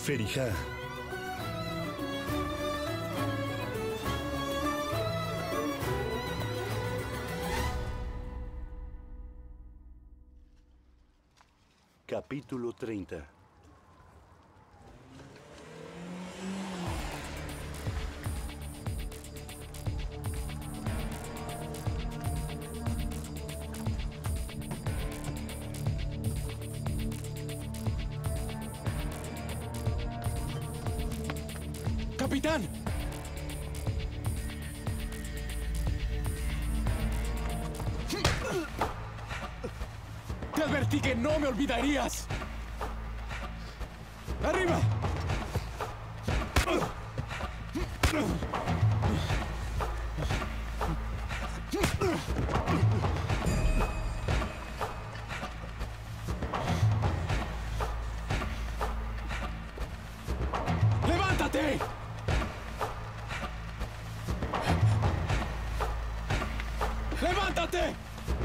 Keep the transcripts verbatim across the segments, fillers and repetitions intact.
Feriha. Capítulo treinta. ¡Capitán! Te advertí que no me olvidarías. ¡Arriba! ¡Levántate! ¡Levántate!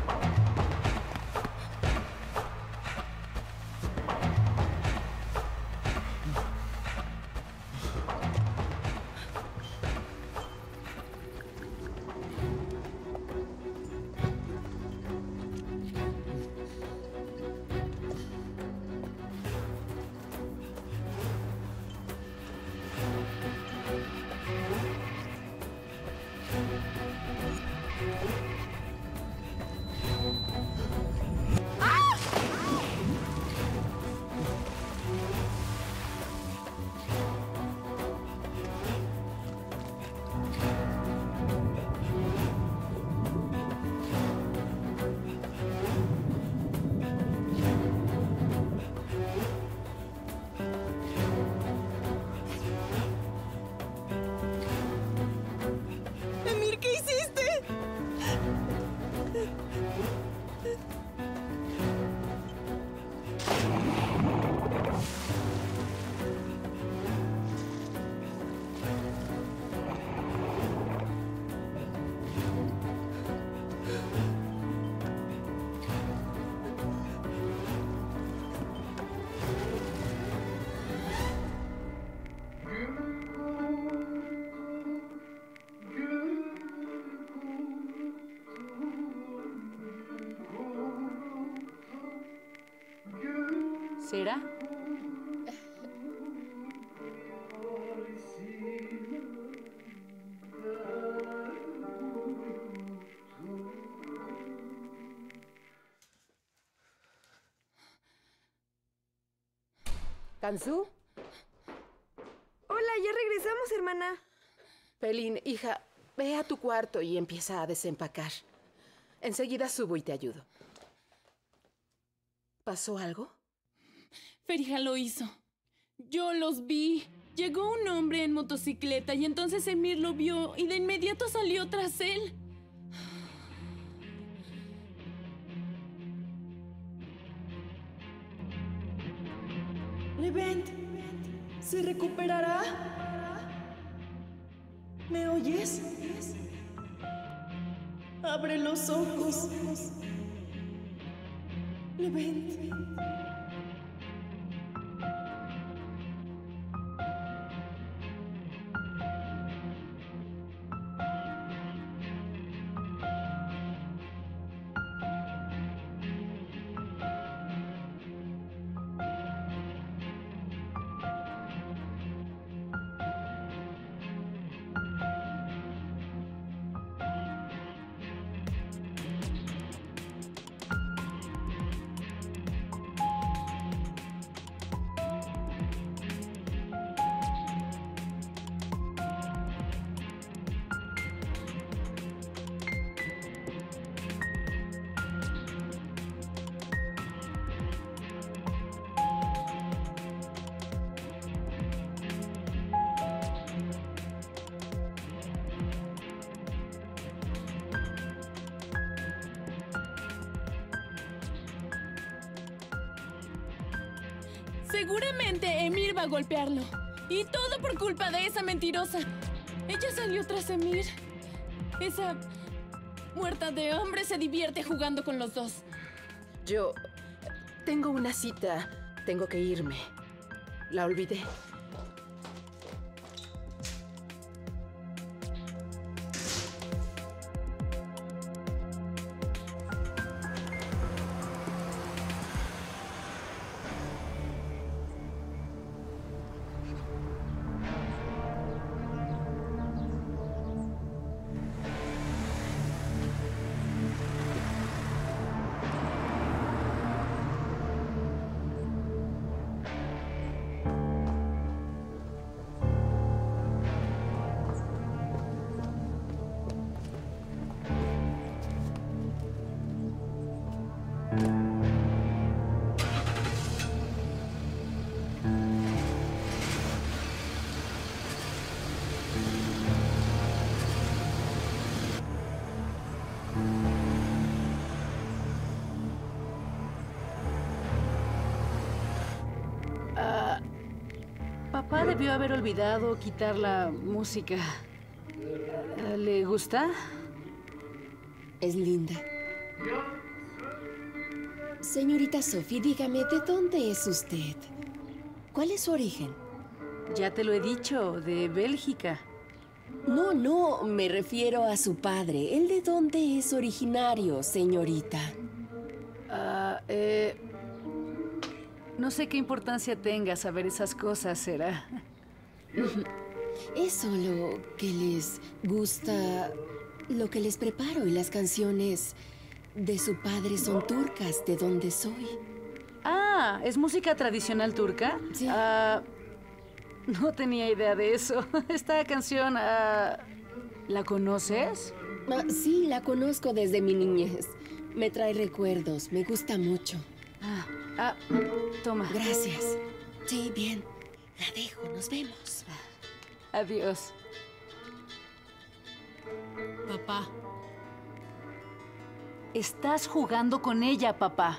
¿Será? ¿Kanzu? Hola, ya regresamos, hermana. Pelin, hija, ve a tu cuarto y empieza a desempacar. Enseguida subo y te ayudo. ¿Pasó algo? Feriha lo hizo. Yo los vi. Llegó un hombre en motocicleta y entonces Emir lo vio y de inmediato salió tras él. Levent, ¿se recuperará? ¿Me oyes? Abre los ojos. Levent. Seguramente Emir va a golpearlo. Y todo por culpa de esa mentirosa. Ella salió tras Emir. Esa muerta de hombre se divierte jugando con los dos. Yo tengo una cita. Tengo que irme. La olvidé. Papá debió haber olvidado quitar la música. ¿Le gusta? Es linda. Señorita Sophie, dígame, ¿de dónde es usted? ¿Cuál es su origen? Ya te lo he dicho, de Bélgica. No, no, me refiero a su padre. ¿Él de dónde es originario, señorita? Ah, eh... No sé qué importancia tenga saber esas cosas, ¿será? Es solo que les gusta lo que les preparo y las canciones de su padre son turcas, de donde soy. Ah, ¿es música tradicional turca? Sí. Ah, no tenía idea de eso. Esta canción, ah, ¿la conoces? Ah, sí, la conozco desde mi niñez. Me trae recuerdos, me gusta mucho. Ah, ah, toma. Gracias. Sí, bien. La dejo, nos vemos. Adiós. Papá. Estás jugando con ella, papá.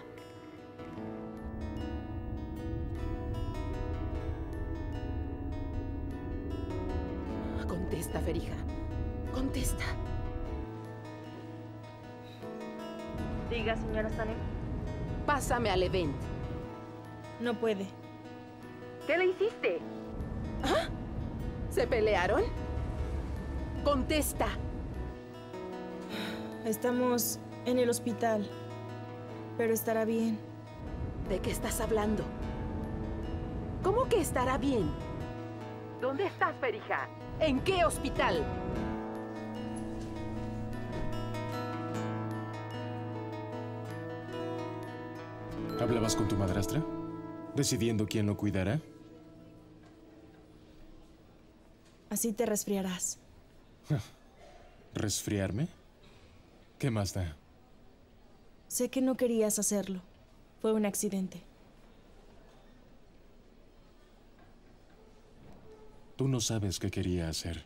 Contesta, Ferija. Contesta. Diga, señora Sanem. Pásame al event. No puede. ¿Qué le hiciste? ¿Ah? ¿Se pelearon? Contesta. Estamos en el hospital, pero estará bien. ¿De qué estás hablando? ¿Cómo que estará bien? ¿Dónde estás, Ferija? ¿En qué hospital? ¿Hablabas con tu madrastra? ¿Decidiendo quién lo cuidará? Así te resfriarás. ¿Resfriarme? ¿Qué más da? Sé que no querías hacerlo. Fue un accidente. Tú no sabes qué quería hacer.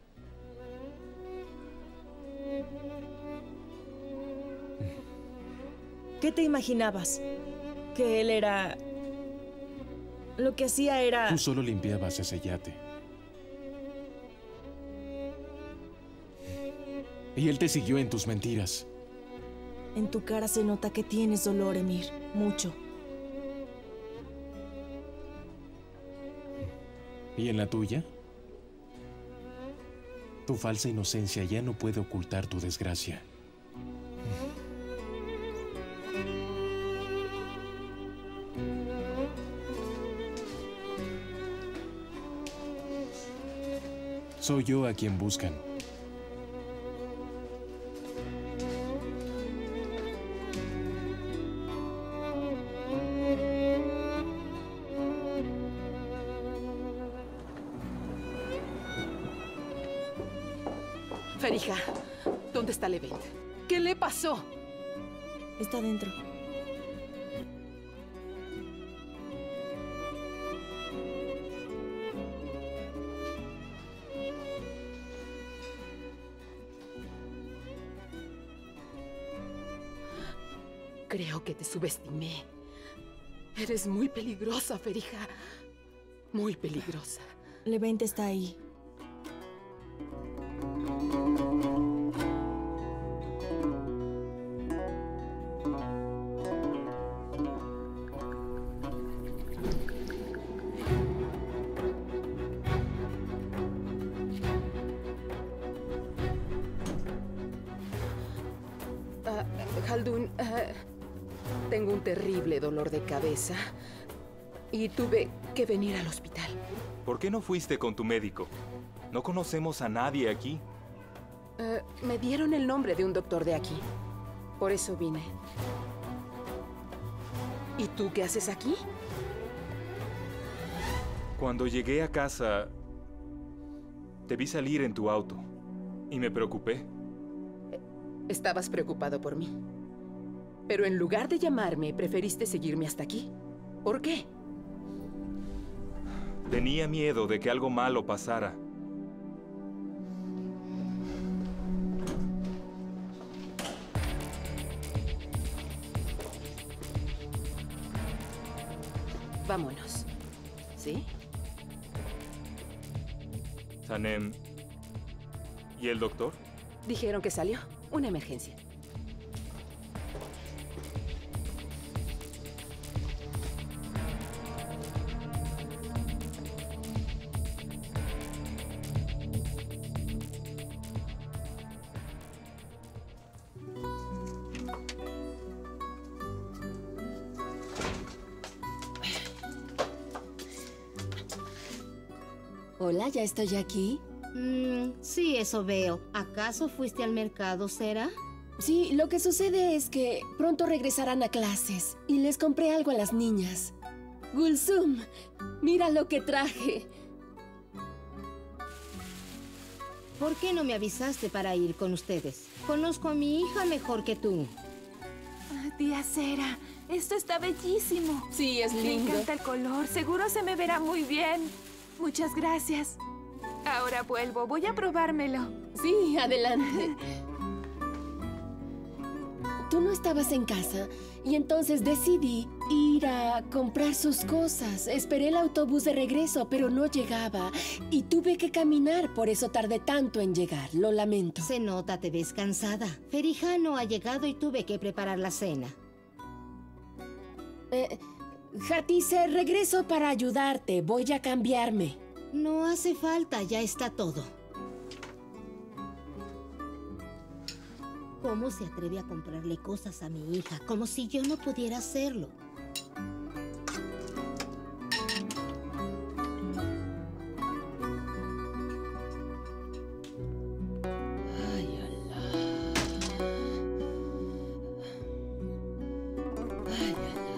¿Qué te imaginabas? Que él era... Lo que hacía era... Tú solo limpiabas ese yate. Y él te siguió en tus mentiras. En tu cara se nota que tienes dolor, Emir. Mucho. ¿Y en la tuya? Tu falsa inocencia ya no puede ocultar tu desgracia. Soy yo a quien buscan. Ferija, ¿dónde está Levent? ¿Qué le pasó? Está dentro. Creo que te subestimé. Eres muy peligrosa, Ferija. Muy peligrosa. Levent está ahí. Khaldun, uh, tengo un terrible dolor de cabeza y tuve que venir al hospital. ¿Por qué no fuiste con tu médico? No conocemos a nadie aquí. Uh, me dieron el nombre de un doctor de aquí. Por eso vine. ¿Y tú qué haces aquí? Cuando llegué a casa, te vi salir en tu auto y me preocupé. Estabas preocupado por mí. Pero en lugar de llamarme, preferiste seguirme hasta aquí. ¿Por qué? Tenía miedo de que algo malo pasara. Vámonos. ¿Sí? Sanem, ¿y el doctor? Dijeron que salió. Una emergencia. Hola, ¿ya estoy aquí? Mm, sí, eso veo. ¿Acaso fuiste al mercado, Sera? Sí, lo que sucede es que pronto regresarán a clases y les compré algo a las niñas. Gulsum, mira lo que traje. ¿Por qué no me avisaste para ir con ustedes? Conozco a mi hija mejor que tú. Ah, tía Sera, esto está bellísimo. Sí, es lindo. Me encanta el color, seguro se me verá muy bien. Muchas gracias. Ahora vuelvo, voy a probármelo. Sí, adelante. Tú no estabas en casa y entonces decidí ir a comprar sus cosas. Esperé el autobús de regreso, pero no llegaba y tuve que caminar, por eso tardé tanto en llegar. Lo lamento. Se nota, te ves cansada. Ferija no ha llegado y tuve que preparar la cena. Eh, Hatice, regreso para ayudarte. Voy a cambiarme. No hace falta, ya está todo. ¿Cómo se atreve a comprarle cosas a mi hija? Como si yo no pudiera hacerlo. Ay, Alá. Ay,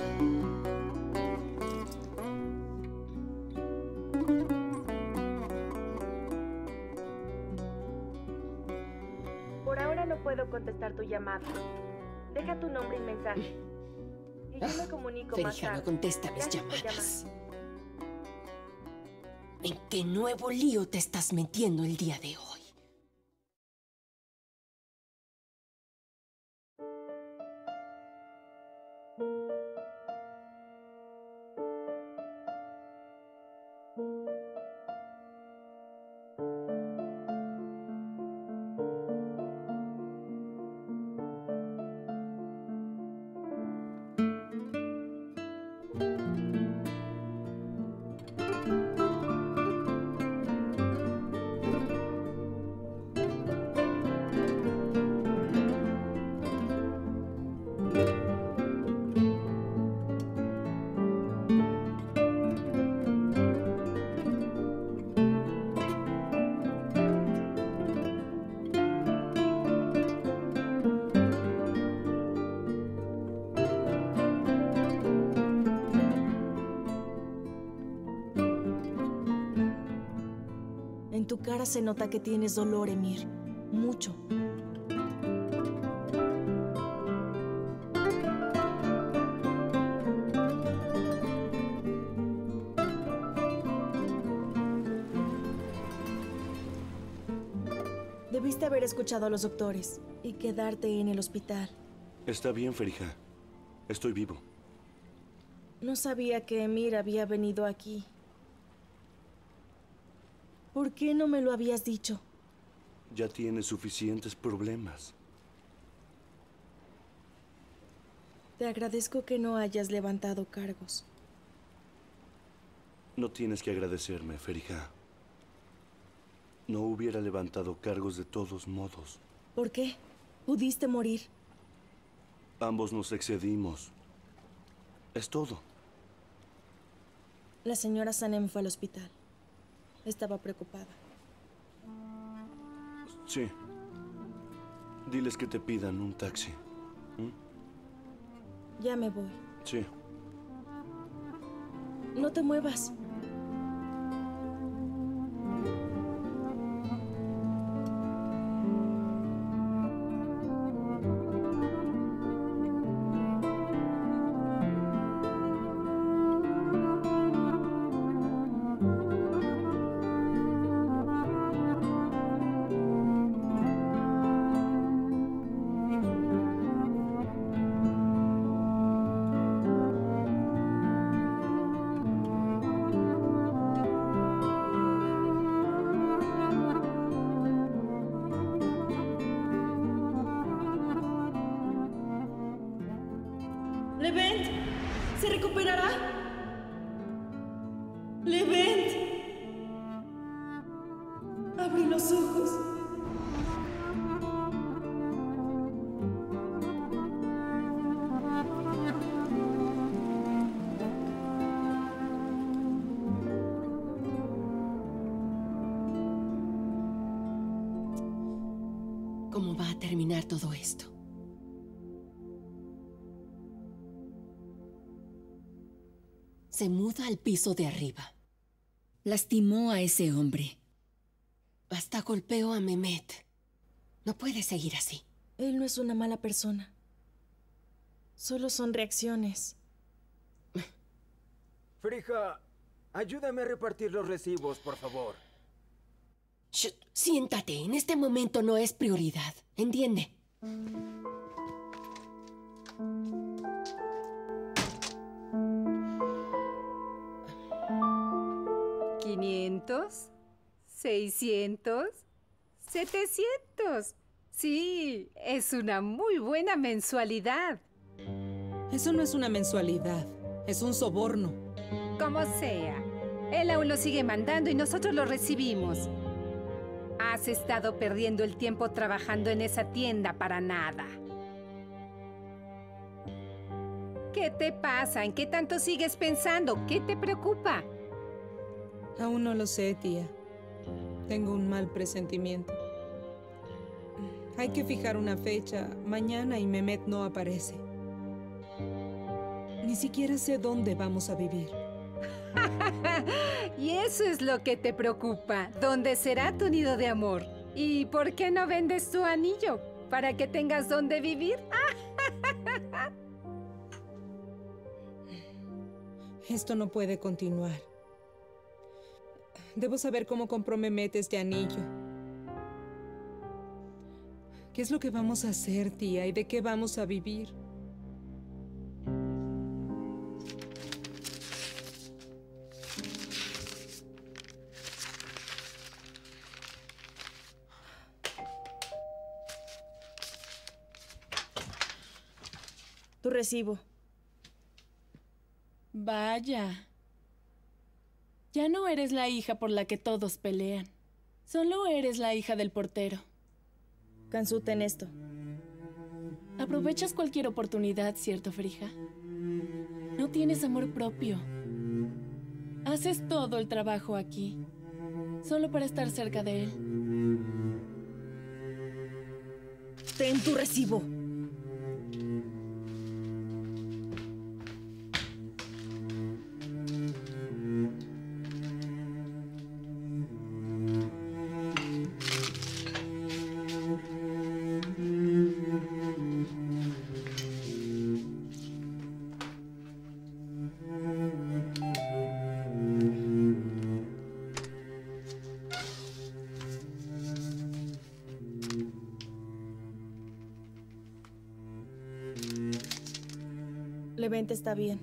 Por ahora no puedo contestar tu llamada. Deja tu nombre y mensaje. Y yo me comunico más Ferija, tarde. no contesta mis Gracias por llamadas. ¿En qué nuevo lío te estás metiendo el día de hoy? En tu cara se nota que tienes dolor, Emir. Mucho. Debiste haber escuchado a los doctores y quedarte en el hospital. Está bien, Ferija. Estoy vivo. No sabía que Emir había venido aquí. ¿Por qué no me lo habías dicho? Ya tienes suficientes problemas. Te agradezco que no hayas levantado cargos. No tienes que agradecerme, Ferija. No hubiera levantado cargos de todos modos. ¿Por qué? Pudiste morir. Ambos nos excedimos. Es todo. La señora Sanem fue al hospital. Estaba preocupada. Sí. Diles que te pidan un taxi. ¿Mm? Ya me voy. Sí. No te muevas. ¡Levent! ¿Se recuperará? ¡Levent! Abre los ojos. ¿Cómo va a terminar todo esto? Se muda al piso de arriba. Lastimó a ese hombre. Hasta golpeó a Mehmet. No puede seguir así. Él no es una mala persona. Solo son reacciones. Frija, ayúdame a repartir los recibos, por favor. Shh, siéntate. En este momento no es prioridad. ¿Entiende? ¿quinientos? ¿seiscientos? ¿setecientos? Sí, es una muy buena mensualidad. Eso no es una mensualidad, es un soborno. Como sea, él aún lo sigue mandando y nosotros lo recibimos. Has estado perdiendo el tiempo trabajando en esa tienda para nada. ¿Qué te pasa? ¿En qué tanto sigues pensando? ¿Qué te preocupa? Aún no lo sé, tía. Tengo un mal presentimiento. Hay que fijar una fecha mañana y Mehmet no aparece. Ni siquiera sé dónde vamos a vivir. Y eso es lo que te preocupa. ¿Dónde será tu nido de amor? ¿Y por qué no vendes tu anillo? ¿Para que tengas dónde vivir? Esto no puede continuar. Debo saber cómo compró Mehmet este anillo. ¿Qué es lo que vamos a hacer, tía? ¿Y de qué vamos a vivir? Tu recibo. Vaya. Ya no eres la hija por la que todos pelean. Solo eres la hija del portero. Kansu, ten esto. Aprovechas cualquier oportunidad, ¿cierto, Frija? No tienes amor propio. Haces todo el trabajo aquí, solo para estar cerca de él. Ten tu recibo. Levent está bien.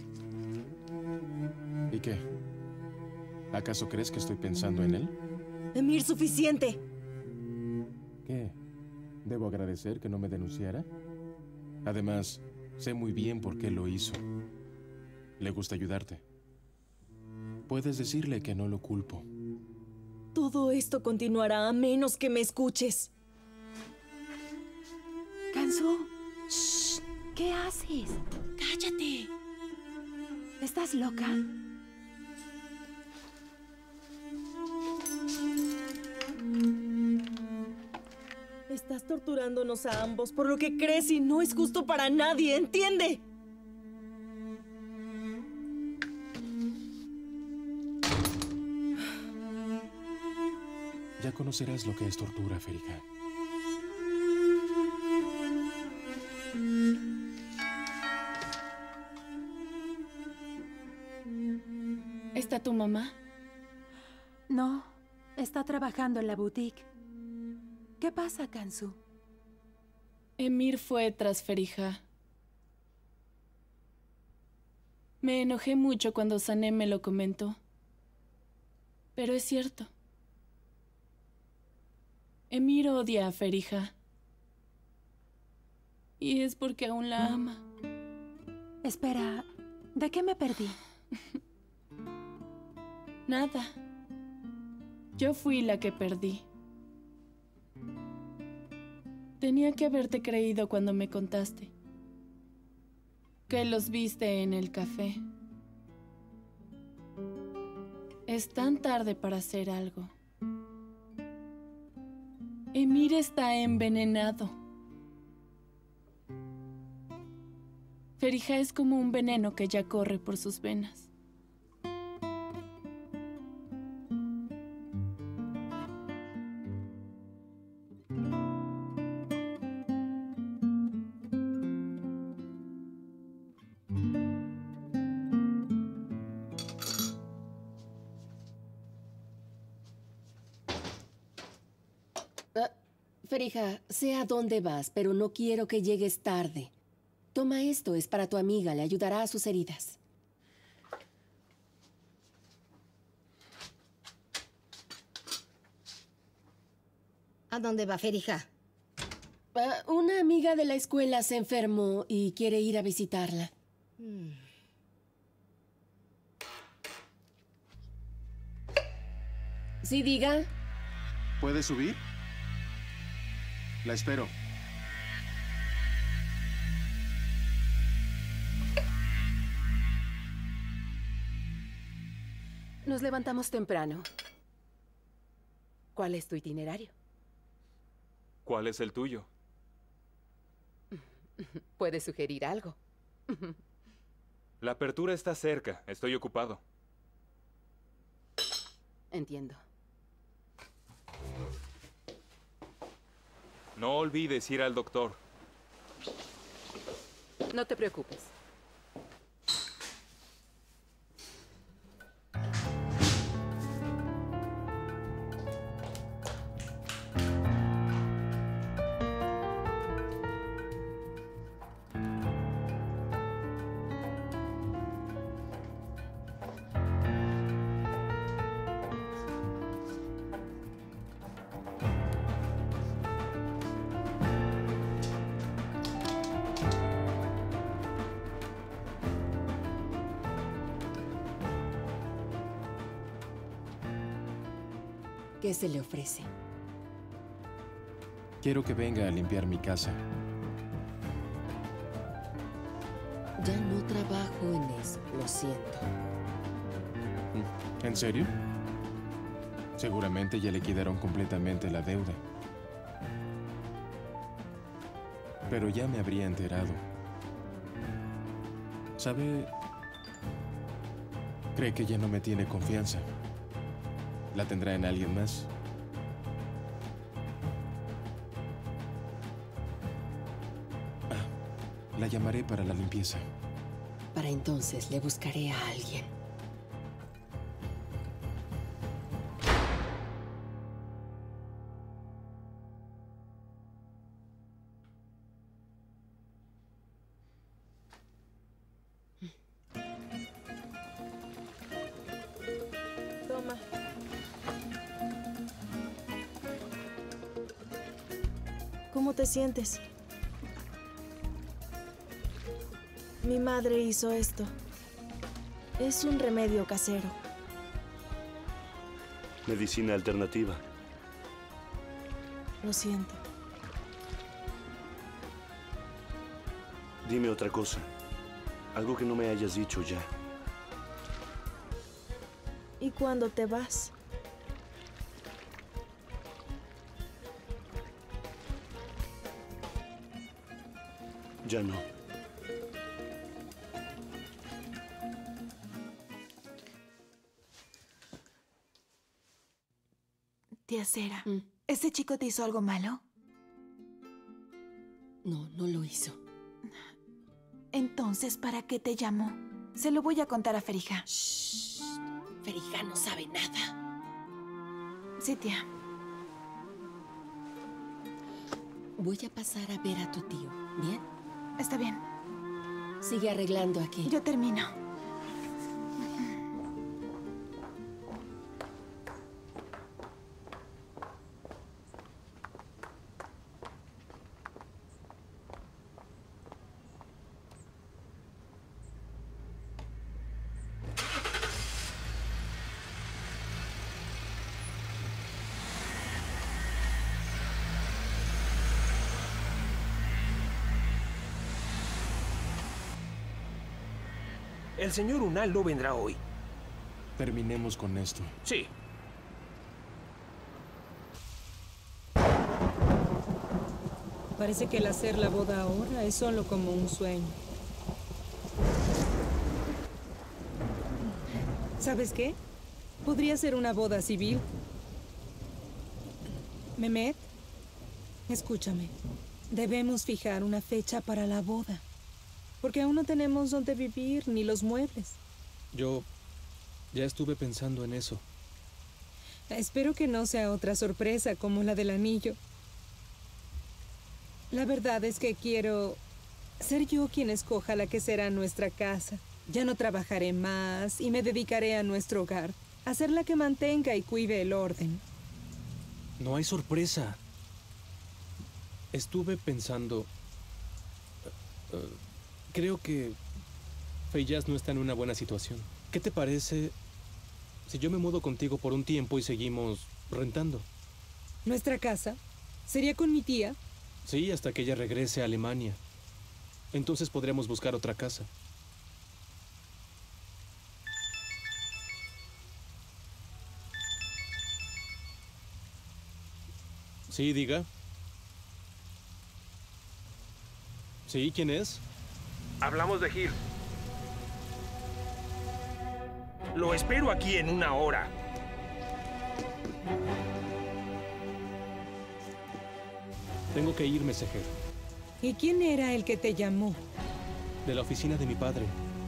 ¿Y qué? ¿Acaso crees que estoy pensando en él? Emir, suficiente. ¿Qué? ¿Debo agradecer que no me denunciara? Además, sé muy bien por qué lo hizo. Le gusta ayudarte. Puedes decirle que no lo culpo. Todo esto continuará a menos que me escuches. Kansu. Shh. ¿Qué haces? ¡Cállate! ¿Estás loca? Estás torturándonos a ambos por lo que crees y no es justo para nadie, ¿entiende? Ya conocerás lo que es tortura, Feriha. ¿Está tu mamá? No, está trabajando en la boutique. ¿Qué pasa, Kansu? Emir fue tras Feriha. Me enojé mucho cuando Sanem me lo comentó. Pero es cierto. Emir odia a Feriha. Y es porque aún la ama. Espera, ¿de qué me perdí? Nada. Yo fui la que perdí. Tenía que haberte creído cuando me contaste que los viste en el café. Es tan tarde para hacer algo. Emir está envenenado. Feriha es como un veneno que ya corre por sus venas. Feriha, sé a dónde vas, pero no quiero que llegues tarde. Toma esto, es para tu amiga, le ayudará a sus heridas. ¿A dónde va Feriha? Uh, una amiga de la escuela se enfermó y quiere ir a visitarla. Hmm. ¿Sí, diga? ¿Puedes subir? La espero. Nos levantamos temprano. ¿Cuál es tu itinerario? ¿Cuál es el tuyo? ¿Puedes sugerir algo? La apertura está cerca. Estoy ocupado. Entiendo. No olvides ir al doctor. No te preocupes. ¿Qué se le ofrece? Quiero que venga a limpiar mi casa. Ya no trabajo en eso, lo siento. ¿En serio? Seguramente ya liquidaron completamente la deuda. Pero ya me habría enterado. ¿Sabe? Cree que ya no me tiene confianza. ¿La tendrá en alguien más? Ah, la llamaré para la limpieza. Para entonces le buscaré a alguien. Toma. ¿Cómo te sientes? Mi madre hizo esto. Es un remedio casero. Medicina alternativa. Lo siento. Dime otra cosa. Algo que no me hayas dicho ya. ¿Y cuándo te vas? Ya no. Tía Cera, ¿ese chico te hizo algo malo? No, no lo hizo. Entonces, ¿para qué te llamó? Se lo voy a contar a Ferija. Shh. Ferija no sabe nada. Sí, tía. Voy a pasar a ver a tu tío, ¿bien? Está bien. Sigue arreglando aquí. Yo termino. El señor Unal no vendrá hoy. Terminemos con esto. Sí. Parece que el hacer la boda ahora es solo como un sueño. ¿Sabes qué? Podría ser una boda civil. Mehmet, escúchame. Debemos fijar una fecha para la boda. Porque aún no tenemos dónde vivir ni los muebles. Yo ya estuve pensando en eso. Espero que no sea otra sorpresa como la del anillo. La verdad es que quiero ser yo quien escoja la que será nuestra casa. Ya no trabajaré más y me dedicaré a nuestro hogar. A ser la que mantenga y cuide el orden. No hay sorpresa. Estuve pensando... Uh, uh, creo que Feiyaz no está en una buena situación. ¿Qué te parece si yo me mudo contigo por un tiempo y seguimos rentando? ¿Nuestra casa? ¿Sería con mi tía? Sí, hasta que ella regrese a Alemania. Entonces podremos buscar otra casa. Sí, diga. Sí, ¿quién es? Hablamos de Gil. Lo espero aquí en una hora. Tengo que irme, Seher. ¿Y quién era el que te llamó? De la oficina de mi padre.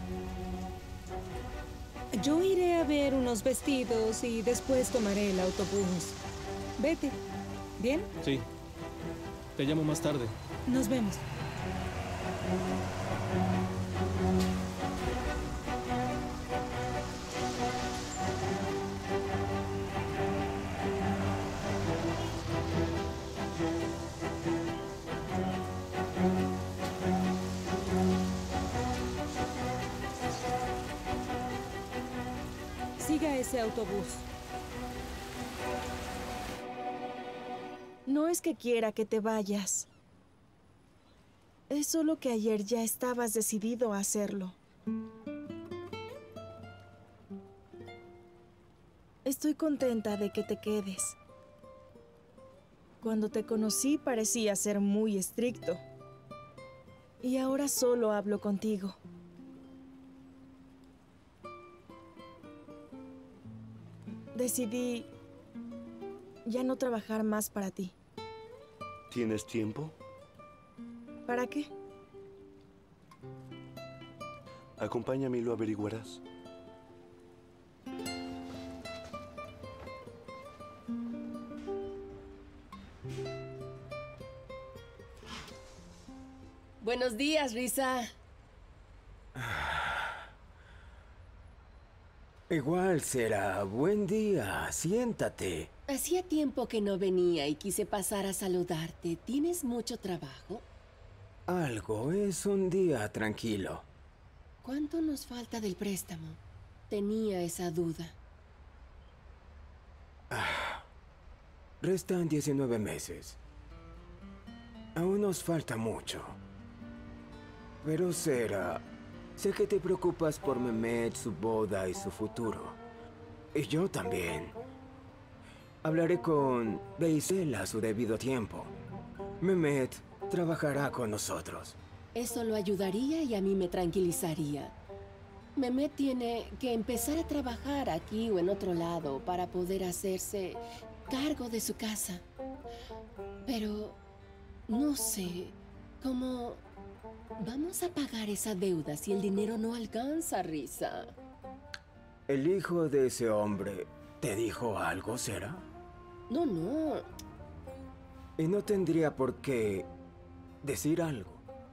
Yo iré a ver unos vestidos y después tomaré el autobús. Vete. ¿Bien? Sí. Te llamo más tarde. Nos vemos. Siga ese autobús. No es que quiera que te vayas. Es solo que ayer ya estabas decidido a hacerlo. Estoy contenta de que te quedes. Cuando te conocí parecía ser muy estricto. Y ahora solo hablo contigo. Decidí ya no trabajar más para ti. ¿Tienes tiempo? ¿Para qué? Acompáñame y lo averiguarás. Buenos días, Risa. Igual será. Buen día. Siéntate. Hacía tiempo que no venía y quise pasar a saludarte. ¿Tienes mucho trabajo? Algo. Es un día tranquilo. ¿Cuánto nos falta del préstamo? Tenía esa duda. Ah, restan diecinueve meses. Aún nos falta mucho. Pero Sera, sé que te preocupas por Mehmet, su boda y su futuro. Y yo también. Hablaré con Veysel a su debido tiempo. Mehmet trabajará con nosotros. Eso lo ayudaría y a mí me tranquilizaría. Mehmet tiene que empezar a trabajar aquí o en otro lado para poder hacerse cargo de su casa. Pero no sé cómo vamos a pagar esa deuda si el dinero no alcanza, Risa. ¿El hijo de ese hombre te dijo algo, Sera? No, no. Y no tendría por qué decir algo.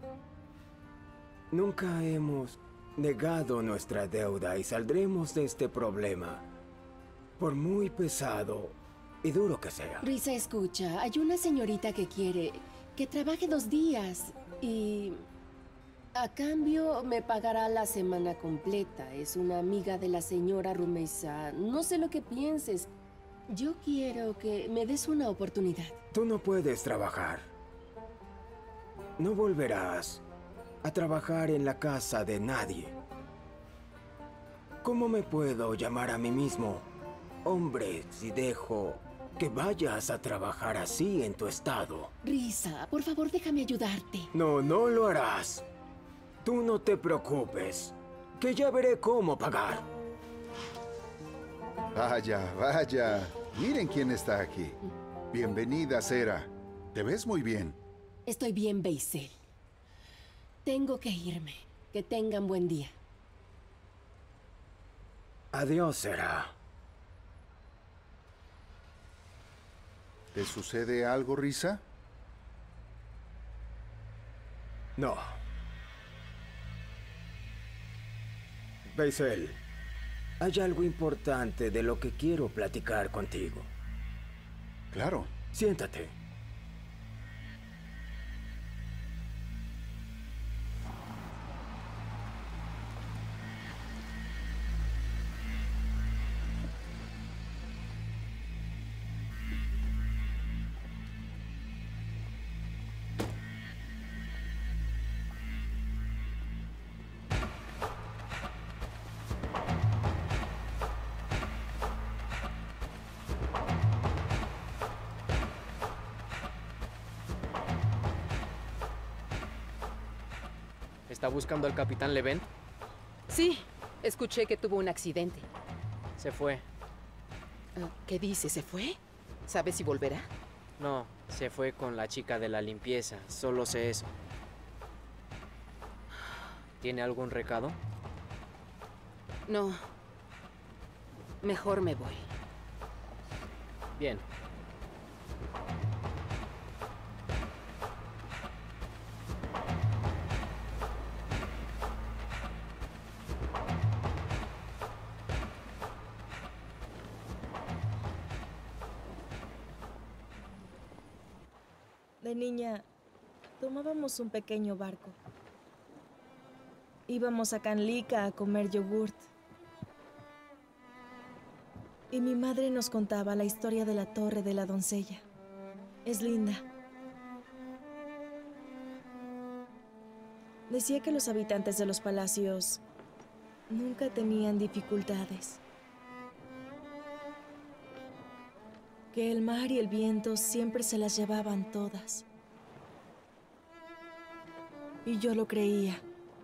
Nunca hemos negado nuestra deuda y saldremos de este problema, por muy pesado y duro que sea. Risa, escucha, hay una señorita que quiere que trabaje dos días y a cambio me pagará la semana completa. Es una amiga de la señora Rumeysa. No sé lo que pienses. Yo quiero que me des una oportunidad. Tú no puedes trabajar. No volverás a trabajar en la casa de nadie. ¿Cómo me puedo llamar a mí mismo hombre si dejo que vayas a trabajar así en tu estado? Risa, por favor, déjame ayudarte. No, no lo harás. Tú no te preocupes, que ya veré cómo pagar. Vaya, vaya. Miren quién está aquí. Bienvenida, Sera. Te ves muy bien. Estoy bien, Veysel. Tengo que irme. Que tengan buen día. Adiós, Sera. ¿Te sucede algo, Risa? No. Veysel, hay algo importante de lo que quiero platicar contigo. Claro. Siéntate. ¿Está buscando al capitán Levent? Sí, escuché que tuvo un accidente. Se fue. ¿Qué dice? ¿Se fue? ¿Sabes si volverá? No, se fue con la chica de la limpieza. Solo sé eso. ¿Tiene algún recado? No. Mejor me voy. Bien. De niña, tomábamos un pequeño barco. Íbamos a Canlica a comer yogurt. Y mi madre nos contaba la historia de la torre de la doncella. Es linda. Decía que los habitantes de los palacios nunca tenían dificultades. Que el mar y el viento siempre se las llevaban todas. Y yo lo creía.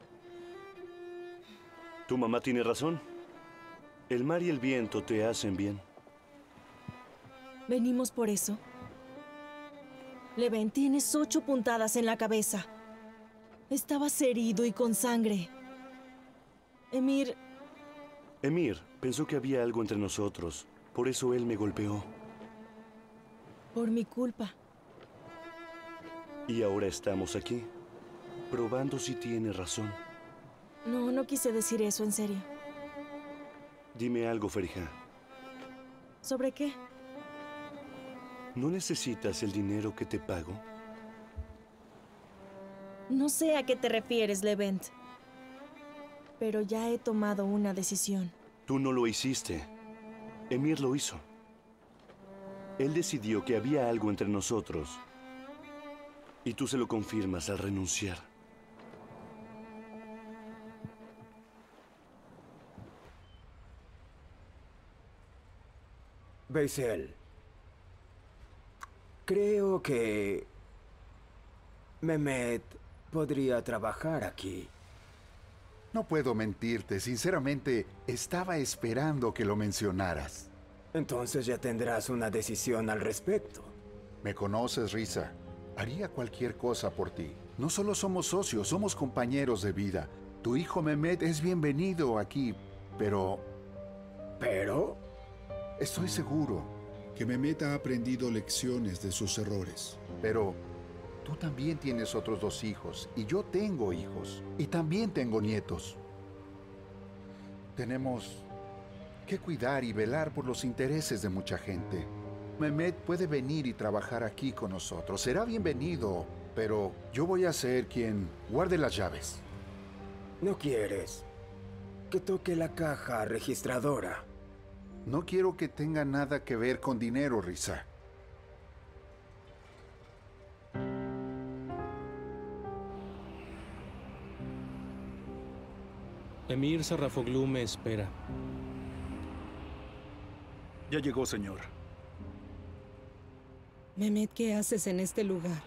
Tu mamá tiene razón. El mar y el viento te hacen bien. Venimos por eso. Levent, tienes ocho puntadas en la cabeza. Estabas herido y con sangre. Emir... Emir pensó que había algo entre nosotros. Por eso él me golpeó. Por mi culpa. Y ahora estamos aquí, probando si tiene razón. No, no quise decir eso, en serio. Dime algo, Feriha. ¿Sobre qué? ¿No necesitas el dinero que te pago? No sé a qué te refieres, Levent. Pero ya he tomado una decisión. Tú no lo hiciste. Emir lo hizo. Él decidió que había algo entre nosotros. Y tú se lo confirmas al renunciar. Beisel, creo que Mehmet podría trabajar aquí. No puedo mentirte, sinceramente, estaba esperando que lo mencionaras. Entonces ya tendrás una decisión al respecto. Me conoces, Risa. Haría cualquier cosa por ti. No solo somos socios, somos compañeros de vida. Tu hijo Mehmet es bienvenido aquí, pero... ¿Pero? Estoy seguro que Mehmet ha aprendido lecciones de sus errores. Pero tú también tienes otros dos hijos, y yo tengo hijos, y también tengo nietos. Tenemos que cuidar y velar por los intereses de mucha gente. Mehmet puede venir y trabajar aquí con nosotros. Será bienvenido, pero yo voy a ser quien guarde las llaves. ¿No quieres que toque la caja registradora? No quiero que tenga nada que ver con dinero, Risa. Emir Sarrafoglu me espera. Ya llegó, señor. Mehmet, ¿qué haces en este lugar?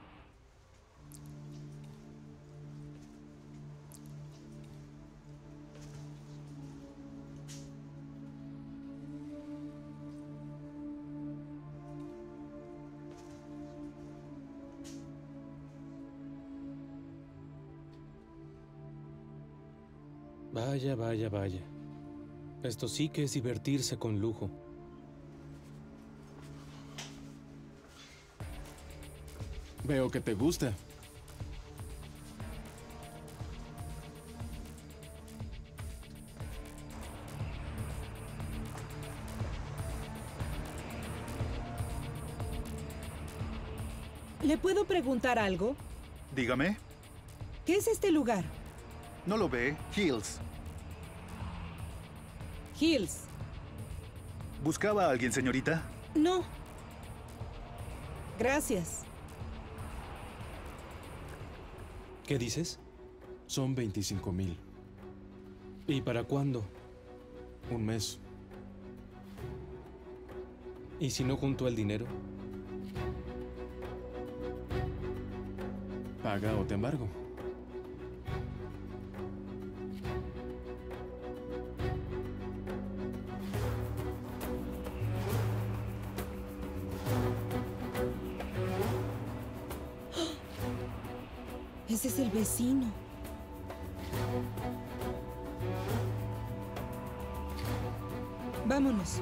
Vaya, vaya, vaya. Esto sí que es divertirse con lujo. Veo que te gusta. ¿Le puedo preguntar algo? Dígame. ¿Qué es este lugar? ¿No lo ve? Hills. Hills. ¿Buscaba a alguien, señorita? No. Gracias. ¿Qué dices? Son veinticinco mil. ¿Y para cuándo? Un mes. ¿Y si no junto el dinero? Paga o te embargo. Ese es el vecino. Vámonos.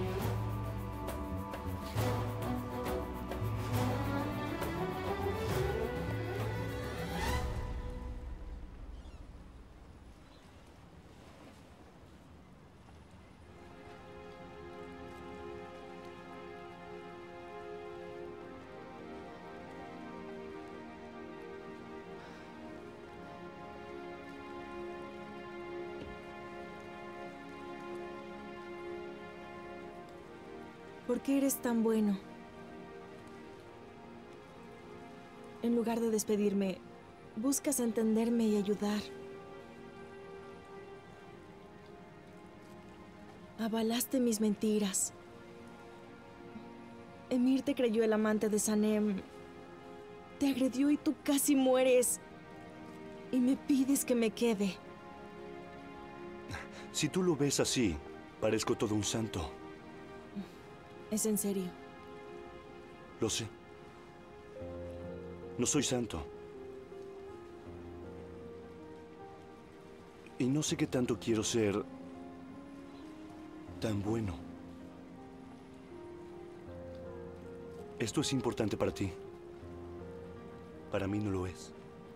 ¿Por qué eres tan bueno? En lugar de despedirme, buscas entenderme y ayudar. Avalaste mis mentiras. Emir te creyó el amante de Sanem. Te agredió y tú casi mueres. Y me pides que me quede. Si tú lo ves así, parezco todo un santo. ¿Es en serio? Lo sé. No soy santo. Y no sé qué tanto quiero ser tan bueno. Esto es importante para ti. Para mí no lo es.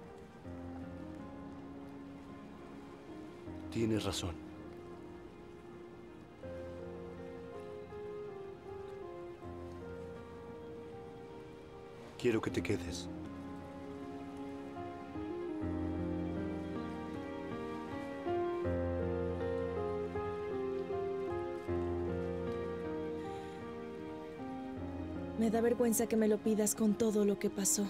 Tienes razón. Quiero que te quedes. Me da vergüenza que me lo pidas con todo lo que pasó.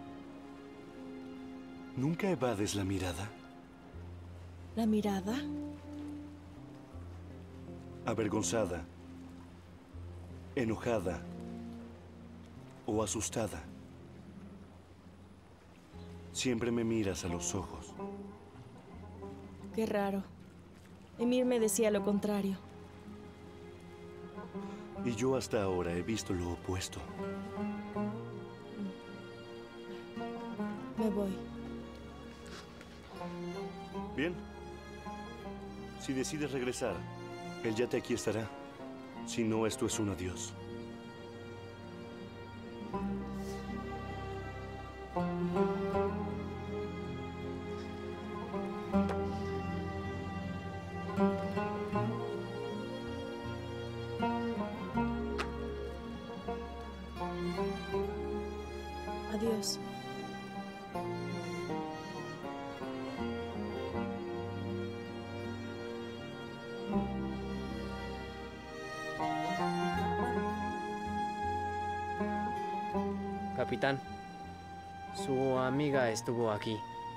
¿Nunca evades la mirada? ¿La mirada? Avergonzada. enojada o asustada. Siempre me miras a los ojos. Qué raro. Emir me decía lo contrario. Y yo hasta ahora he visto lo opuesto. Me voy. Bien. Si decides regresar, él ya te aquí estará. Si no, esto es un adiós. Adiós. Capitán, su amiga estuvo aquí.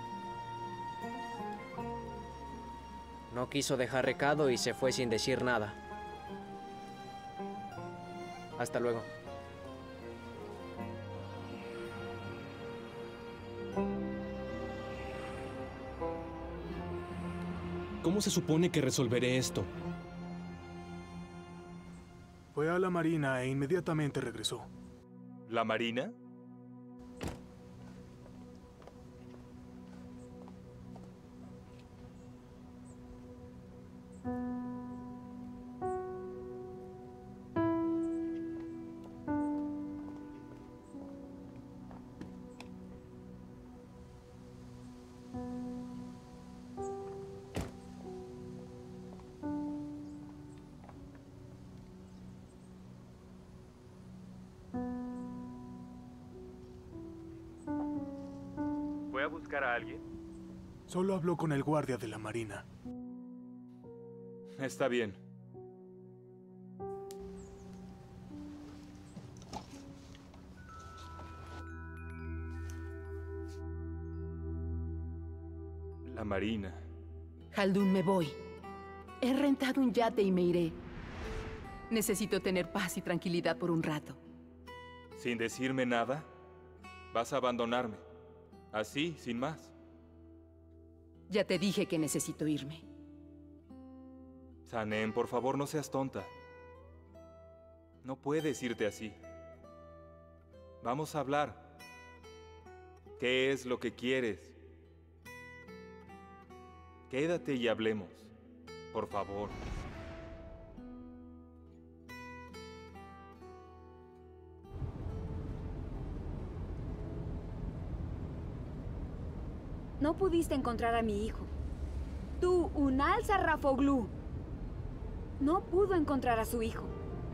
No quiso dejar recado y se fue sin decir nada. Hasta luego. ¿Cómo se supone que resolveré esto? Fue a la marina e inmediatamente regresó. ¿La marina? ¿Fue a buscar a alguien? Solo habló con el guardia de la marina. Está bien. La marina. Haldun, me voy. He rentado un yate y me iré. Necesito tener paz y tranquilidad por un rato. ¿Sin decirme nada? ¿Vas a abandonarme? Así, sin más. Ya te dije que necesito irme. Sanem, por favor, no seas tonta. No puedes irte así. Vamos a hablar. ¿Qué es lo que quieres? Quédate y hablemos. Por favor. No pudiste encontrar a mi hijo. Tú, Unal Sarrafoglu, no pudo encontrar a su hijo.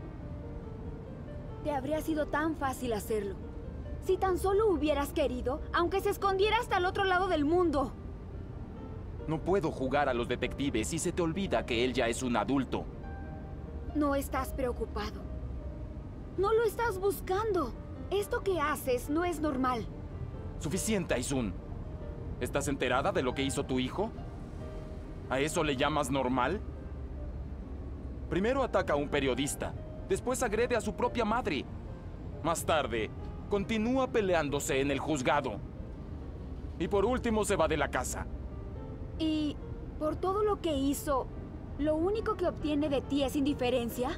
Te habría sido tan fácil hacerlo. Si tan solo hubieras querido, aunque se escondiera hasta el otro lado del mundo. No puedo jugar a los detectives y se te olvida que él ya es un adulto. No estás preocupado. No lo estás buscando. Esto que haces no es normal. Suficiente, Aisun. ¿Estás enterada de lo que hizo tu hijo? ¿A eso le llamas normal? Primero ataca a un periodista, después agrede a su propia madre. Más tarde, continúa peleándose en el juzgado. Y por último se va de la casa. Y por todo lo que hizo, ¿lo único que obtiene de ti es indiferencia?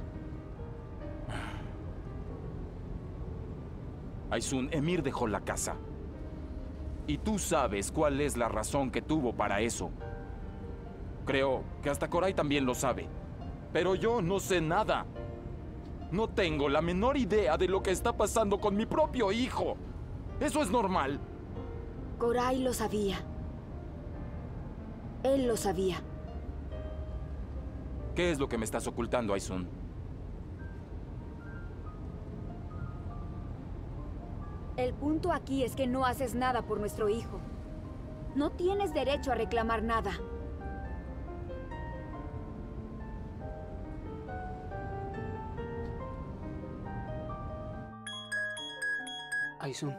Aisun, Emir dejó la casa. Y tú sabes cuál es la razón que tuvo para eso. Creo que hasta Koray también lo sabe. Pero yo no sé nada. No tengo la menor idea de lo que está pasando con mi propio hijo. ¿Eso es normal? Koray lo sabía. Él lo sabía. ¿Qué es lo que me estás ocultando, Aisun? El punto aquí es que no haces nada por nuestro hijo. No tienes derecho a reclamar nada. Aisun.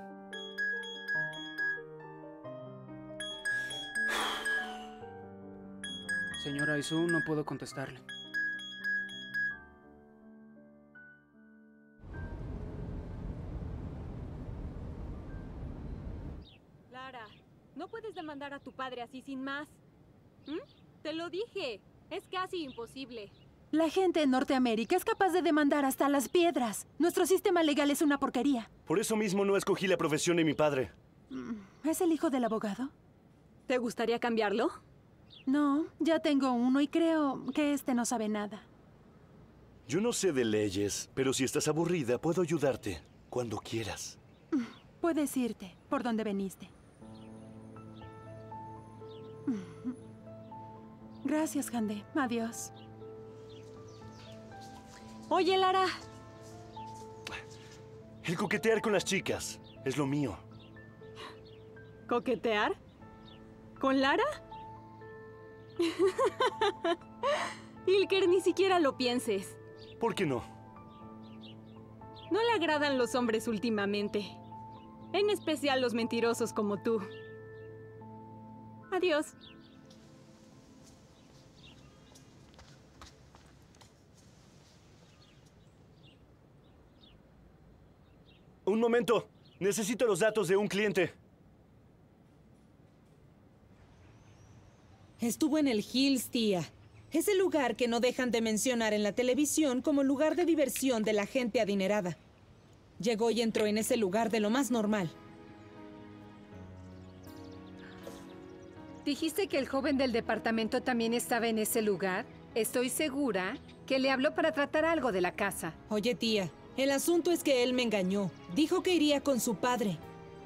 Señora Aisun, no puedo contestarle. No puedes demandar a tu padre así sin más. ¿Mm? Te lo dije. Es casi imposible. La gente en Norteamérica es capaz de demandar hasta las piedras. Nuestro sistema legal es una porquería. Por eso mismo no escogí la profesión de mi padre. ¿Es el hijo del abogado? ¿Te gustaría cambiarlo? No, ya tengo uno y creo que este no sabe nada. Yo no sé de leyes, pero si estás aburrida, puedo ayudarte cuando quieras. Puedes irte por donde veniste. Gracias, Hande. Adiós. Oye, Lara. El coquetear con las chicas es lo mío. ¿Coquetear? ¿Con Lara? Ilker, ni siquiera lo pienses. ¿Por qué no? No le agradan los hombres últimamente. En especial los mentirosos como tú. Adiós. Un momento. Necesito los datos de un cliente. Estuvo en el Hills, tía. Es el lugar que no dejan de mencionar en la televisión como lugar de diversión de la gente adinerada. Llegó y entró en ese lugar de lo más normal. ¿Dijiste que el joven del departamento también estaba en ese lugar? Estoy segura que le habló para tratar algo de la casa. Oye, tía, el asunto es que él me engañó. Dijo que iría con su padre.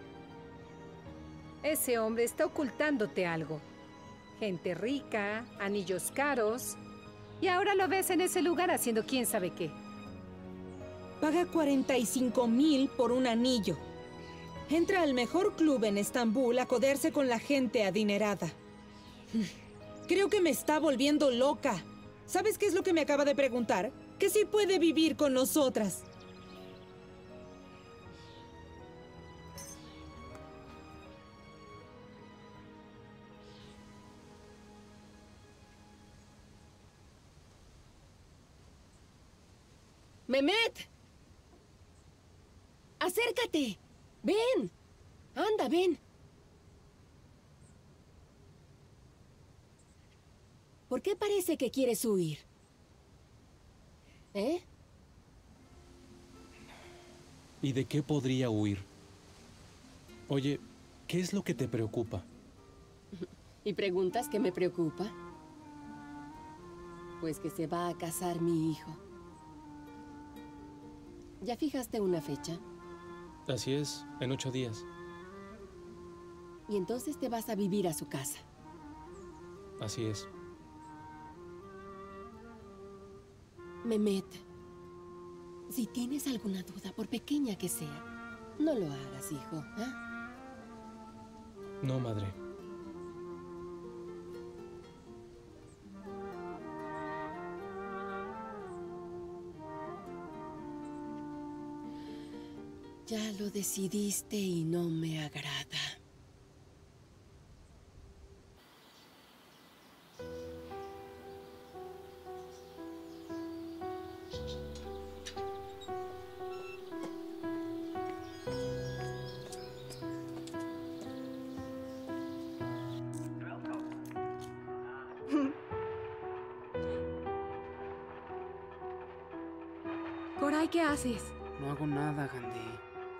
Ese hombre está ocultándote algo. Gente rica, anillos caros. Y ahora lo ves en ese lugar haciendo quién sabe qué. Paga cuarenta y cinco mil por un anillo. Entra al mejor club en Estambul a codearse con la gente adinerada. Creo que me está volviendo loca. ¿Sabes qué es lo que me acaba de preguntar? Que si puede vivir con nosotras. ¡Mehmet! ¡Acércate! ¡Ven! ¡Anda, ven! ¿Por qué parece que quieres huir? ¿Eh? ¿Y de qué podría huir? Oye, ¿qué es lo que te preocupa? ¿Y preguntas qué me preocupa? Pues que se va a casar mi hijo. ¿Ya fijaste una fecha? Así es, en ocho días. Y entonces te vas a vivir a su casa. Así es. Mehmet, si tienes alguna duda, por pequeña que sea, no lo hagas, hijo. ¿eh? No, madre. Ya lo decidiste y no me agrada. Koray, ¿qué haces? No hago nada, Hande.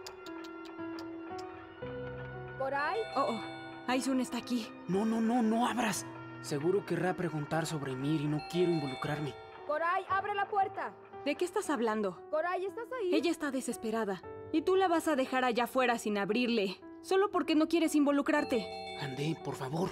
¿Koray? Oh, oh. Aisun está aquí. No, no, no, no abras. Seguro querrá preguntar sobre Mir y no quiero involucrarme. Koray, abre la puerta. ¿De qué estás hablando? Koray, ¿estás ahí? Ella está desesperada. Y tú la vas a dejar allá afuera sin abrirle. Solo porque no quieres involucrarte. Hande, por favor.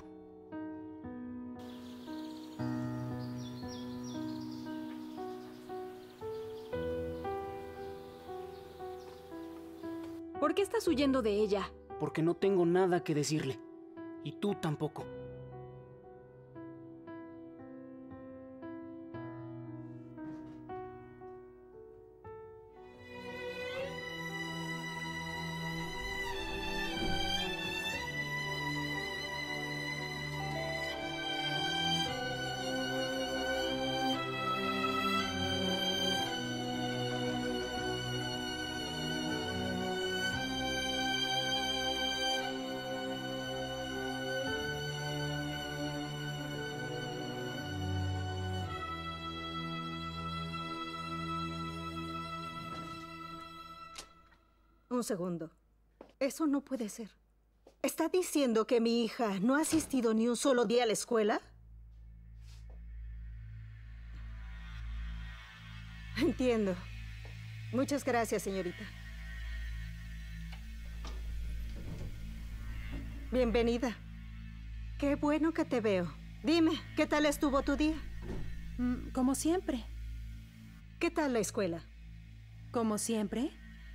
¿Por qué estás huyendo de ella? Porque no tengo nada que decirle. Y tú tampoco. Un segundo. Eso no puede ser. ¿Está diciendo que mi hija no ha asistido ni un solo día a la escuela? Entiendo. Muchas gracias, señorita. Bienvenida. Qué bueno que te veo. Dime, ¿qué tal estuvo tu día? Mm, como siempre. ¿Qué tal la escuela? Como siempre.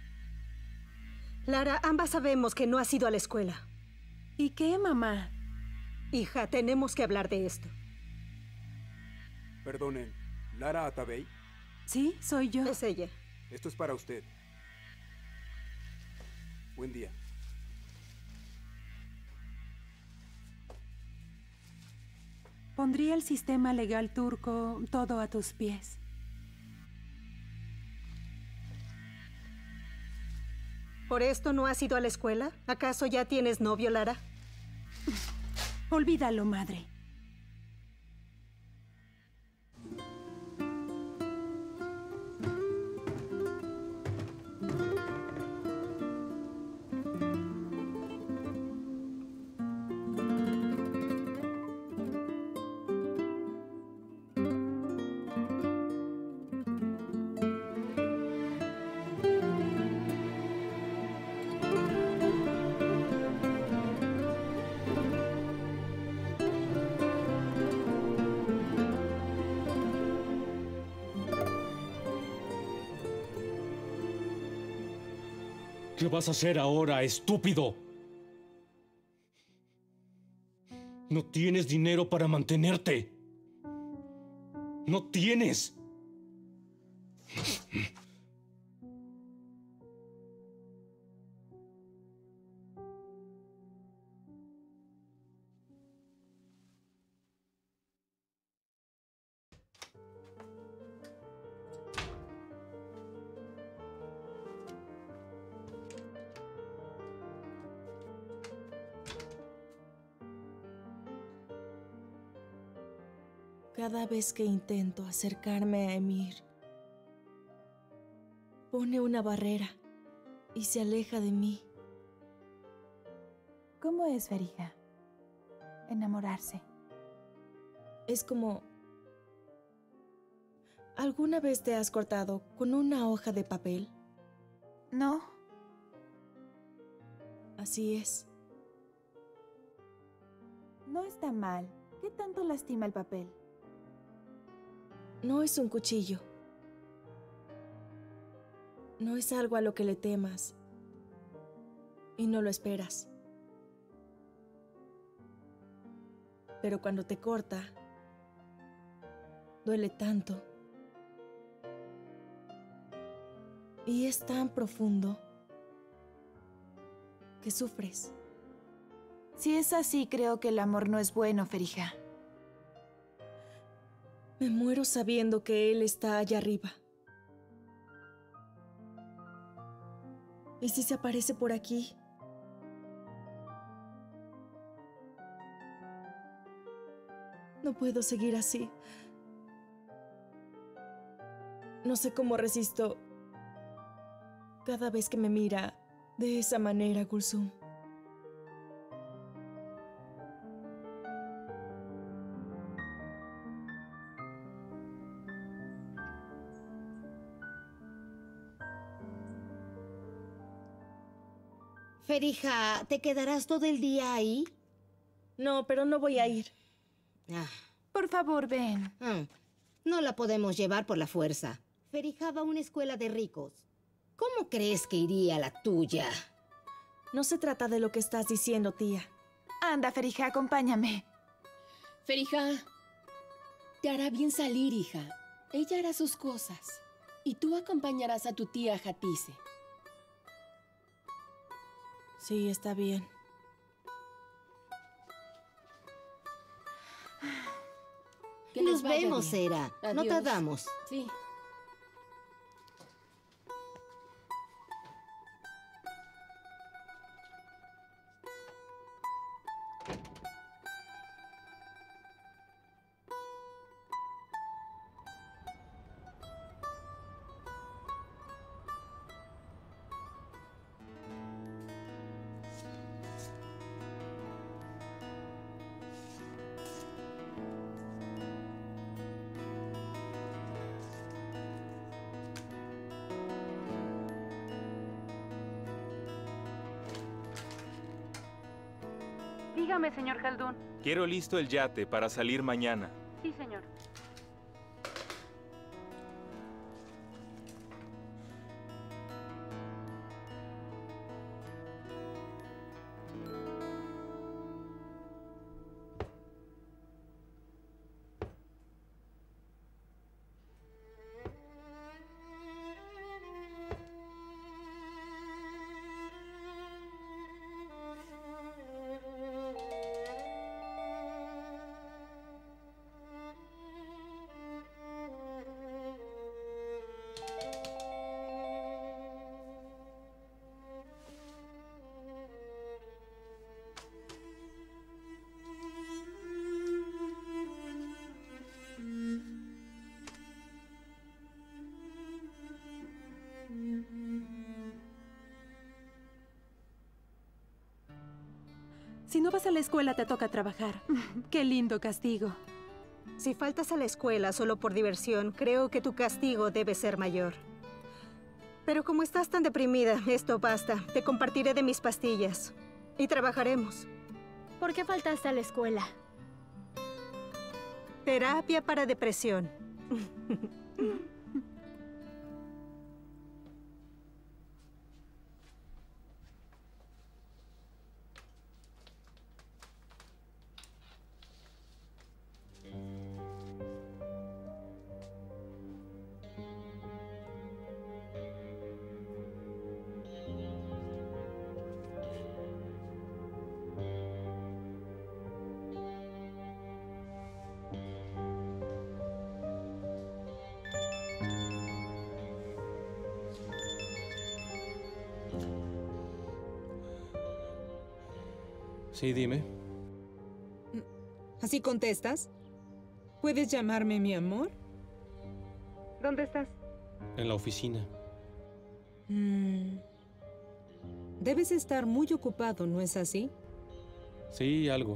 Lara, ambas sabemos que no has ido a la escuela. ¿Y qué, mamá? Hija, tenemos que hablar de esto. Perdonen, ¿Lara Atabey? Sí, soy yo. Es ella. Esto es para usted. Buen día. Pondría el sistema legal turco todo a tus pies. ¿Por esto no has ido a la escuela? ¿Acaso ya tienes novio, Lara? Olvídalo, madre. ¿Qué vas a hacer ahora, estúpido? No tienes dinero para mantenerte. No tienes. Cada vez que intento acercarme a Emir, pone una barrera y se aleja de mí. ¿Cómo es, Feriha? Enamorarse. Es como... ¿Alguna vez te has cortado con una hoja de papel? No. Así es. No está mal. ¿Qué tanto lastima el papel? No es un cuchillo. No es algo a lo que le temas. Y no lo esperas. Pero cuando te corta, duele tanto. Y es tan profundo que sufres. Si es así, creo que el amor no es bueno, Feriha. Me muero sabiendo que él está allá arriba. ¿Y si se aparece por aquí? No puedo seguir así. No sé cómo resisto cada vez que me mira de esa manera, Gulsum. Feriha, ¿te quedarás todo el día ahí? No, pero no voy a ir. Ah. Por favor, ven. Mm. No la podemos llevar por la fuerza. Feriha va a una escuela de ricos. ¿Cómo crees que iría a la tuya? No se trata de lo que estás diciendo, tía. Anda, Feriha, acompáñame. Feriha, te hará bien salir, hija. Ella hará sus cosas. Y tú acompañarás a tu tía Hatice. Sí, está bien. Que Nos les vaya vemos, bien. Sera. No Adiós. tardamos. Sí. Dígame, señor Khaldun. Quiero listo el yate para salir mañana. Sí, señor. Si no vas a la escuela, te toca trabajar. Qué lindo castigo. Si faltas a la escuela solo por diversión, creo que tu castigo debe ser mayor. Pero como estás tan deprimida, esto basta. Te compartiré de mis pastillas. Y trabajaremos. ¿Por qué faltaste a la escuela? Terapia para depresión. Sí, dime. ¿Así contestas? ¿Puedes llamarme mi amor? ¿Dónde estás? En la oficina. Mm. Debes estar muy ocupado, ¿no es así? Sí, algo.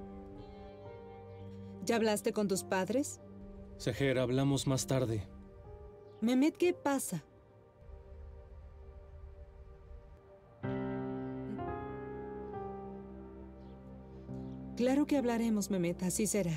¿Ya hablaste con tus padres? Seher, hablamos más tarde. Mehmet, ¿qué pasa? Claro que hablaremos, Mehmet, así será.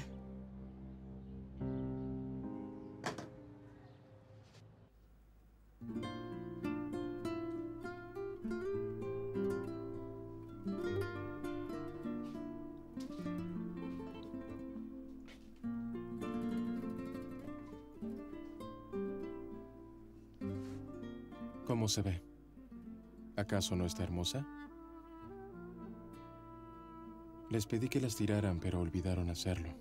¿Cómo se ve? ¿Acaso no está hermosa? Les pedí que las tiraran, pero olvidaron hacerlo.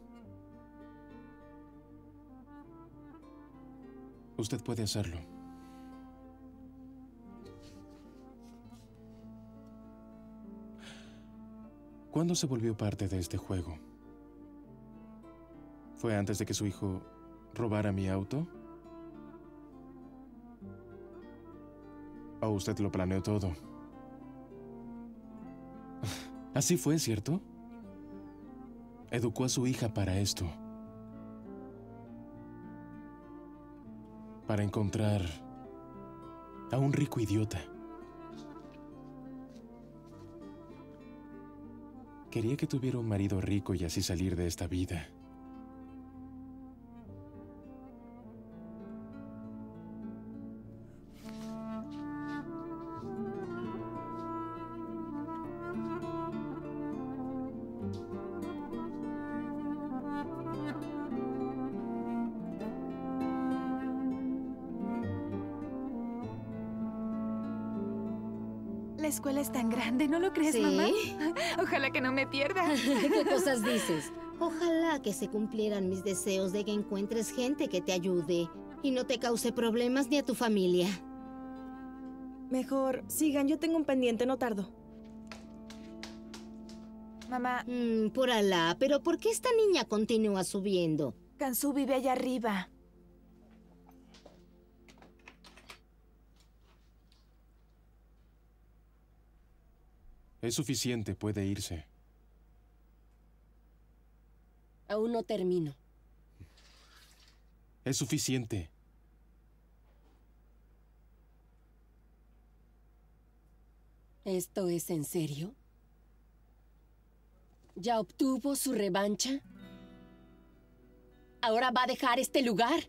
Usted puede hacerlo. ¿Cuándo se volvió parte de este juego? ¿Fue antes de que su hijo robara mi auto? ¿O usted lo planeó todo? Así fue, ¿cierto? Educó a su hija para esto. Para encontrar a un rico idiota. Quería que tuviera un marido rico y así salir de esta vida. La escuela es tan grande, ¿no lo crees, ¿Sí? mamá? Ojalá que no me pierda. ¿Qué cosas dices? Ojalá que se cumplieran mis deseos de que encuentres gente que te ayude y no te cause problemas ni a tu familia. Mejor sigan, yo tengo un pendiente, no tardo. Mamá. Mm, por Alá, pero ¿por qué esta niña continúa subiendo? Kansu vive allá arriba. Es suficiente, puede irse. Aún no termino. Es suficiente. ¿Esto es en serio? ¿Ya obtuvo su revancha? ¿Ahora va a dejar este lugar?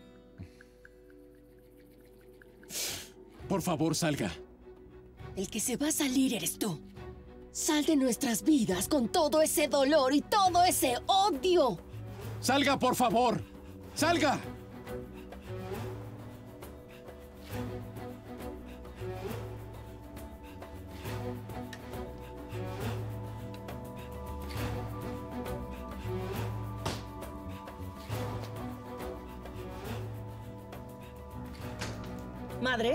Por favor, salga. El que se va a salir eres tú. Sal de nuestras vidas con todo ese dolor y todo ese odio. ¡Salga, por favor! ¡Salga! ¿Madre?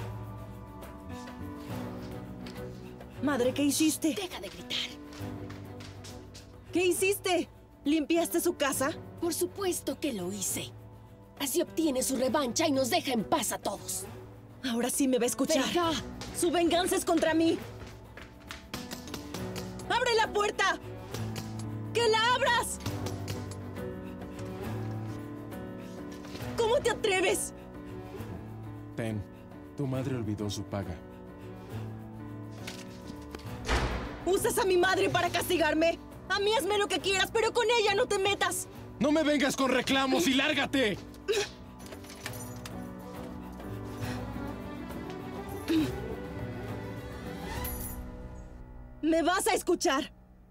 Madre, ¿qué hiciste? Deja de gritar. ¿Qué hiciste? ¿Limpiaste su casa? Por supuesto que lo hice. Así obtiene su revancha y nos deja en paz a todos. Ahora sí me va a escuchar. ¡Venga! ¡Su venganza es contra mí! ¡Abre la puerta! ¡Que la abras! ¿Cómo te atreves? Ten, tu madre olvidó su paga. ¿Usas a mi madre para castigarme? A mí hazme lo que quieras, pero con ella no te metas. ¡No me vengas con reclamos y lárgate! ¿Me vas a escuchar?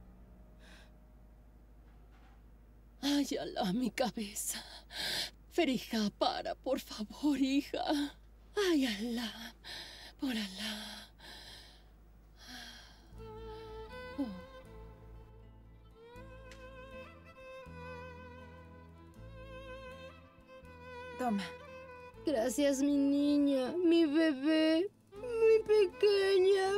Ay, Alá, mi cabeza. Ferija, para, por favor, hija. Ay, Alá, por Alá. Oh. Toma. Gracias, mi niña, mi bebé, muy pequeña.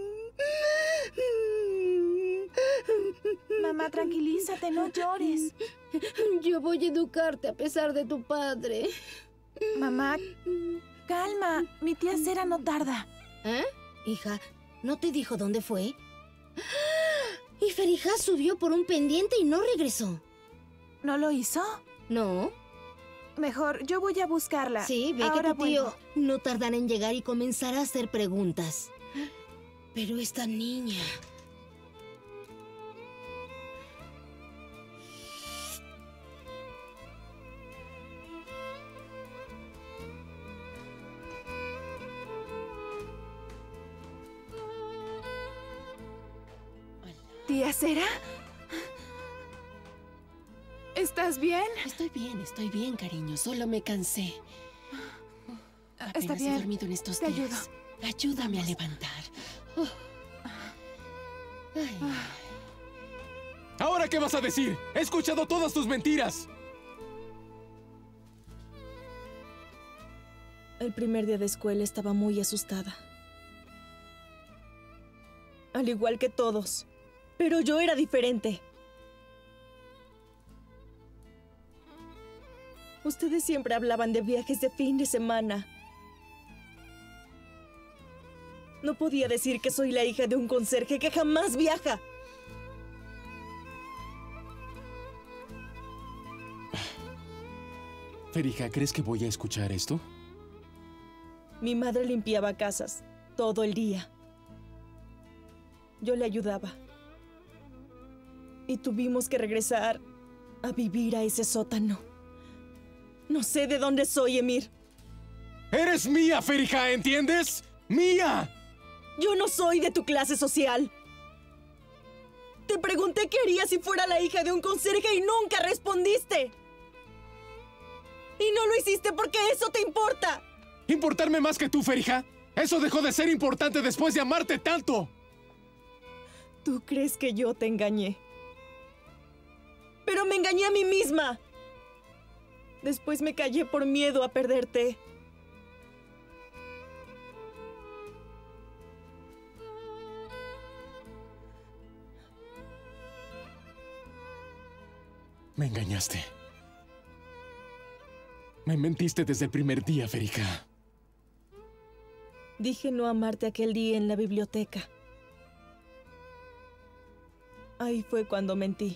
Mamá, tranquilízate, no llores. Yo voy a educarte a pesar de tu padre. Mamá, calma. Mi tía Cera no tarda. ¿Eh? Hija, ¿no te dijo dónde fue? Y Ferija subió por un pendiente y no regresó. ¿No lo hizo? No. Mejor, yo voy a buscarla. Sí, ve Ahora que tu tío vuelvo. no tardará en llegar y comenzará a hacer preguntas. Pero esta niña... ¿Tía Cera? ¿Estás bien? Estoy bien, estoy bien, cariño. Solo me cansé. Apenas Está bien. he dormido en estos Te días. ayudo. Ayúdame a levantar. Oh. Ay. ¿Ahora qué vas a decir? He escuchado todas tus mentiras. El primer día de escuela estaba muy asustada. Al igual que todos. Pero yo era diferente. Ustedes siempre hablaban de viajes de fin de semana. No podía decir que soy la hija de un conserje que jamás viaja. Ferija, ¿crees que voy a escuchar esto? Mi madre limpiaba casas todo el día. Yo le ayudaba. Y tuvimos que regresar a vivir a ese sótano. No sé de dónde soy, Emir. ¡Eres mía, Ferija! ¿Entiendes? ¡Mía! Yo no soy de tu clase social. Te pregunté qué haría si fuera la hija de un conserje y nunca respondiste. Y no lo hiciste porque eso te importa. ¿Importarme más que tú, Ferija? Eso dejó de ser importante después de amarte tanto. ¿Tú crees que yo te engañé? Pero me engañé a mí misma. Después me callé por miedo a perderte. Me engañaste. Me mentiste desde el primer día, Ferija. Dije no amarte aquel día en la biblioteca. Ahí fue cuando mentí.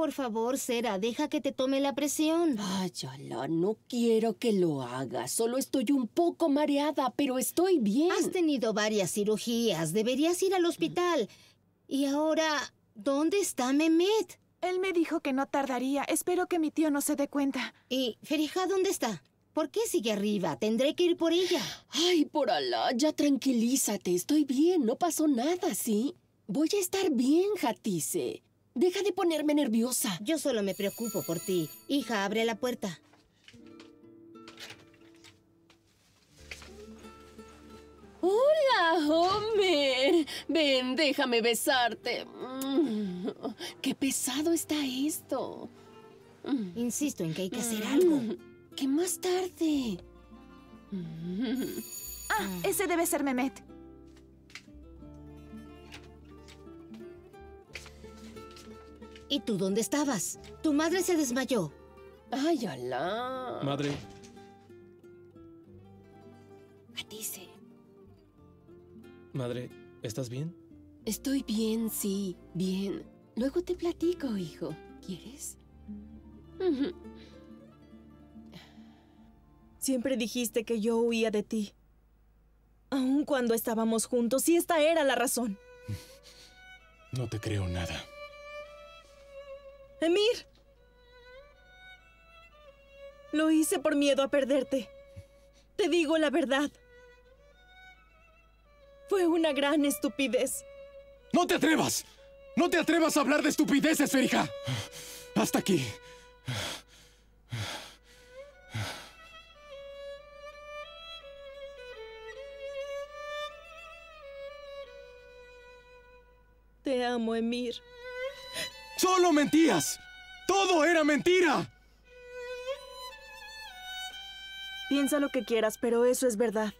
Por favor, Sera, deja que te tome la presión. Ay, Ala, no quiero que lo hagas. Solo estoy un poco mareada, pero estoy bien. Has tenido varias cirugías. Deberías ir al hospital. Y ahora, ¿dónde está Mehmet? Él me dijo que no tardaría. Espero que mi tío no se dé cuenta. ¿Y Ferija dónde está? ¿Por qué sigue arriba? Tendré que ir por ella. Ay, por Alá, ya tranquilízate. Estoy bien, no pasó nada, ¿sí? Voy a estar bien, Hatice. Deja de ponerme nerviosa. Yo solo me preocupo por ti. Hija, abre la puerta. Hola, Homer. Ven, déjame besarte. Mm, qué pesado está esto. Mm. Insisto en que hay que hacer Mm. algo. ¿Qué más tarde? Ah, ese debe ser Mehmet. ¿Y tú dónde estabas? Tu madre se desmayó. Ay, Alá. Madre. Hatice. Madre, ¿estás bien? Estoy bien, sí, bien. Luego te platico, hijo. ¿Quieres? Siempre dijiste que yo huía de ti. Aun cuando estábamos juntos, y esta era la razón. No te creo nada. Emir. Lo hice por miedo a perderte. Te digo la verdad. Fue una gran estupidez. ¡No te atrevas! ¡No te atrevas a hablar de estupideces, Ferija! Hasta aquí. Te amo, Emir. ¡Solo mentías! ¡Todo era mentira! Piensa lo que quieras, pero eso es verdad.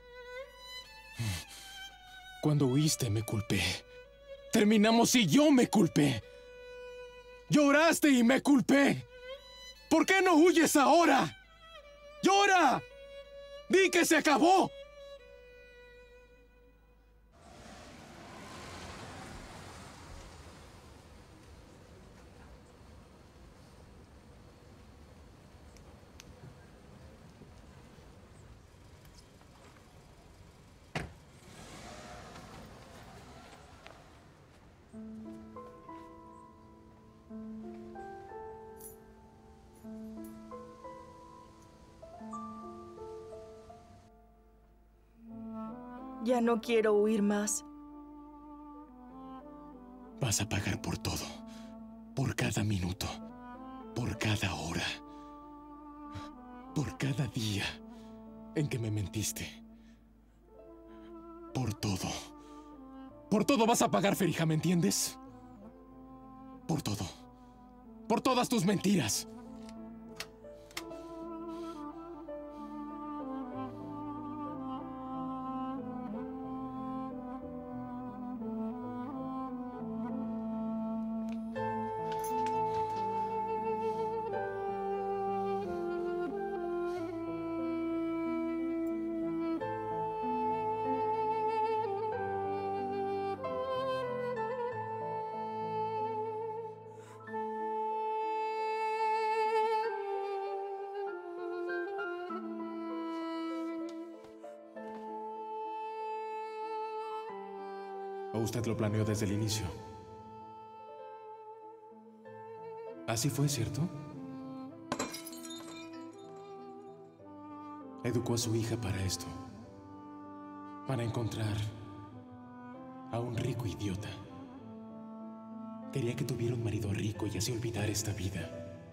Cuando huiste me culpé. Terminamos y yo me culpé. Lloraste y me culpé. ¿Por qué no huyes ahora? ¡Llora! ¡Di que se acabó! Ya no quiero huir más. Vas a pagar por todo. Por cada minuto. Por cada hora. Por cada día en que me mentiste. Por todo. Por todo vas a pagar, Ferija, ¿me entiendes? Por todo. Por todas tus mentiras. ¿O usted lo planeó desde el inicio? Así fue, ¿cierto? Educó a su hija para esto. Para encontrar a un rico idiota. Quería que tuviera un marido rico y así olvidar esta vida.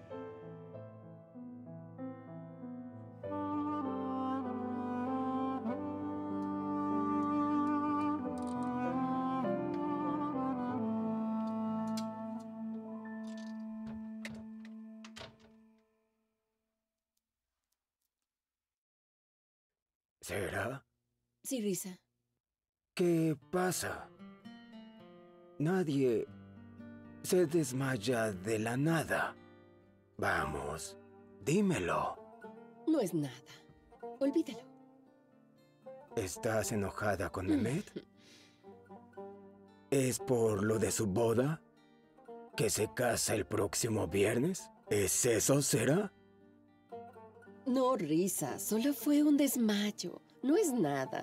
¿Será? Sí, Risa. ¿Qué pasa? Nadie se desmaya de la nada. Vamos, dímelo. No es nada. Olvídalo. ¿Estás enojada con Mehmet? ¿Es por lo de su boda? que se casa el próximo viernes? ¿Es eso, será? No, Risa, solo fue un desmayo. No es nada.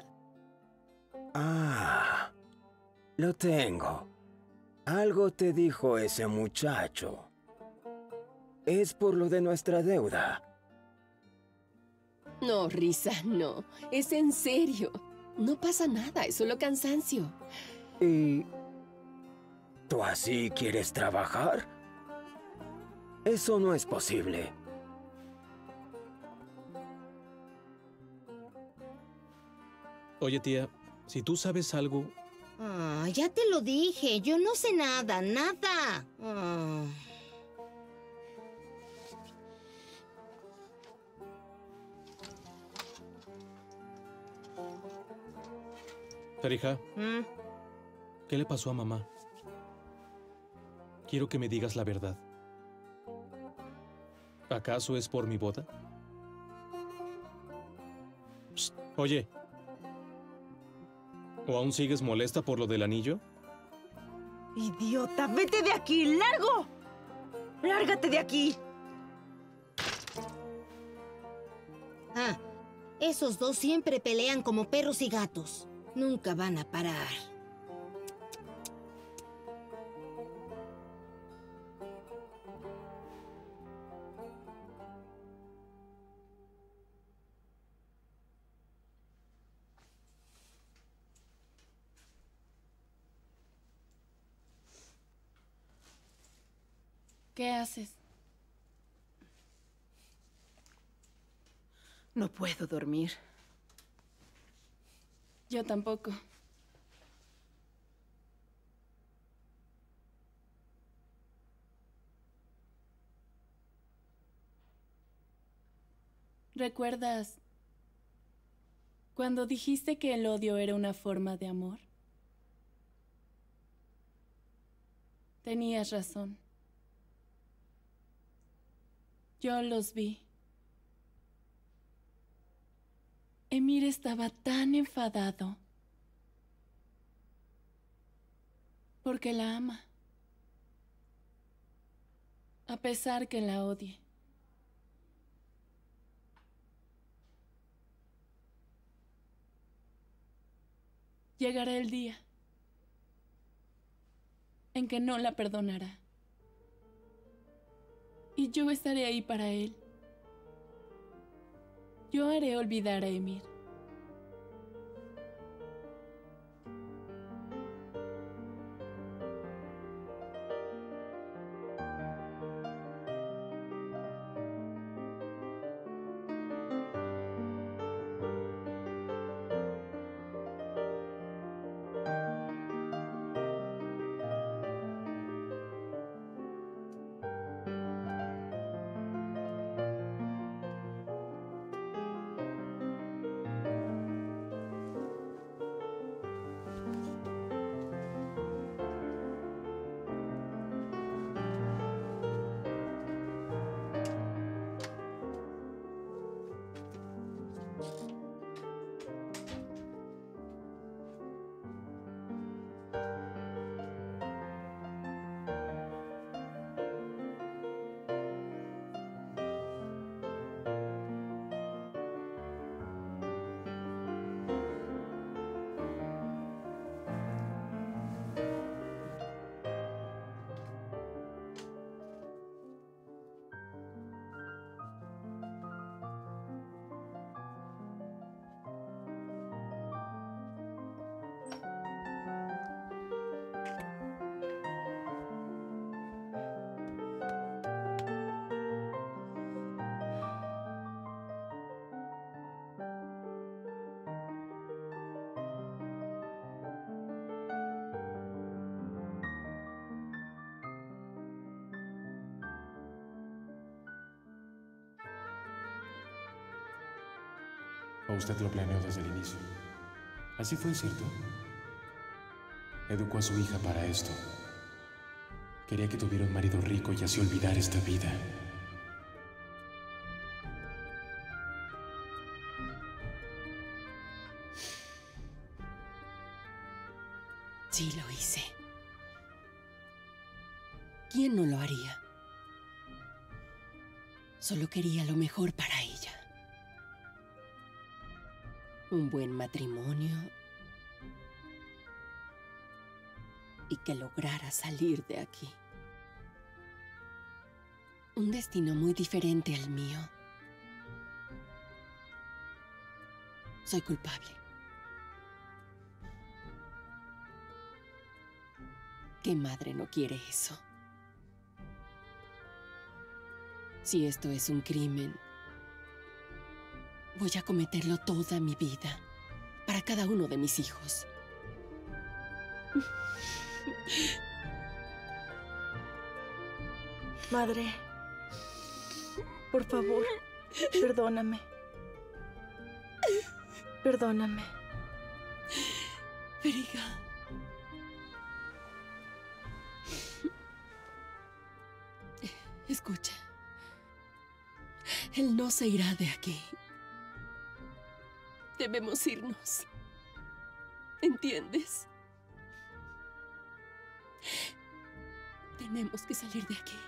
Ah, lo tengo. Algo te dijo ese muchacho. Es por lo de nuestra deuda. No, Risa, no. Es en serio. No pasa nada, es solo cansancio. ¿Y tú así quieres trabajar? Eso no es posible. Oye, tía, si tú sabes algo... Ah, ya te lo dije. Yo no sé nada, nada. Ah. Farija, ¿Mm? ¿qué le pasó a mamá? Quiero que me digas la verdad. ¿Acaso es por mi boda? Psst, oye. ¿O aún sigues molesta por lo del anillo? ¡Idiota! ¡Vete de aquí! ¡Largo! ¡Lárgate de aquí! Ah, esos dos siempre pelean como perros y gatos. Nunca van a parar. ¿Qué haces? No puedo dormir. Yo tampoco. ¿Recuerdas cuando dijiste que el odio era una forma de amor? Tenías razón. Yo los vi. Emir estaba tan enfadado porque la ama, a pesar que la odie. Llegará el día en que no la perdonará. Y yo estaré ahí para él. Yo haré olvidar a Emir. ¿O usted lo planeó desde el inicio? Así fue, ¿cierto? Educó a su hija para esto. Quería que tuviera un marido rico y así olvidar esta vida. Sí, lo hice. ¿Quién no lo haría? Solo quería lo mejor para ella. Un buen matrimonio. Y que lograra salir de aquí. Un destino muy diferente al mío. Soy culpable. ¿Qué madre no quiere eso? Si esto es un crimen, voy a cometerlo toda mi vida, para cada uno de mis hijos. Madre, por favor, perdóname. Perdóname. Feriha. Escucha. Él no se irá de aquí. Debemos irnos. ¿Entiendes? Tenemos que salir de aquí.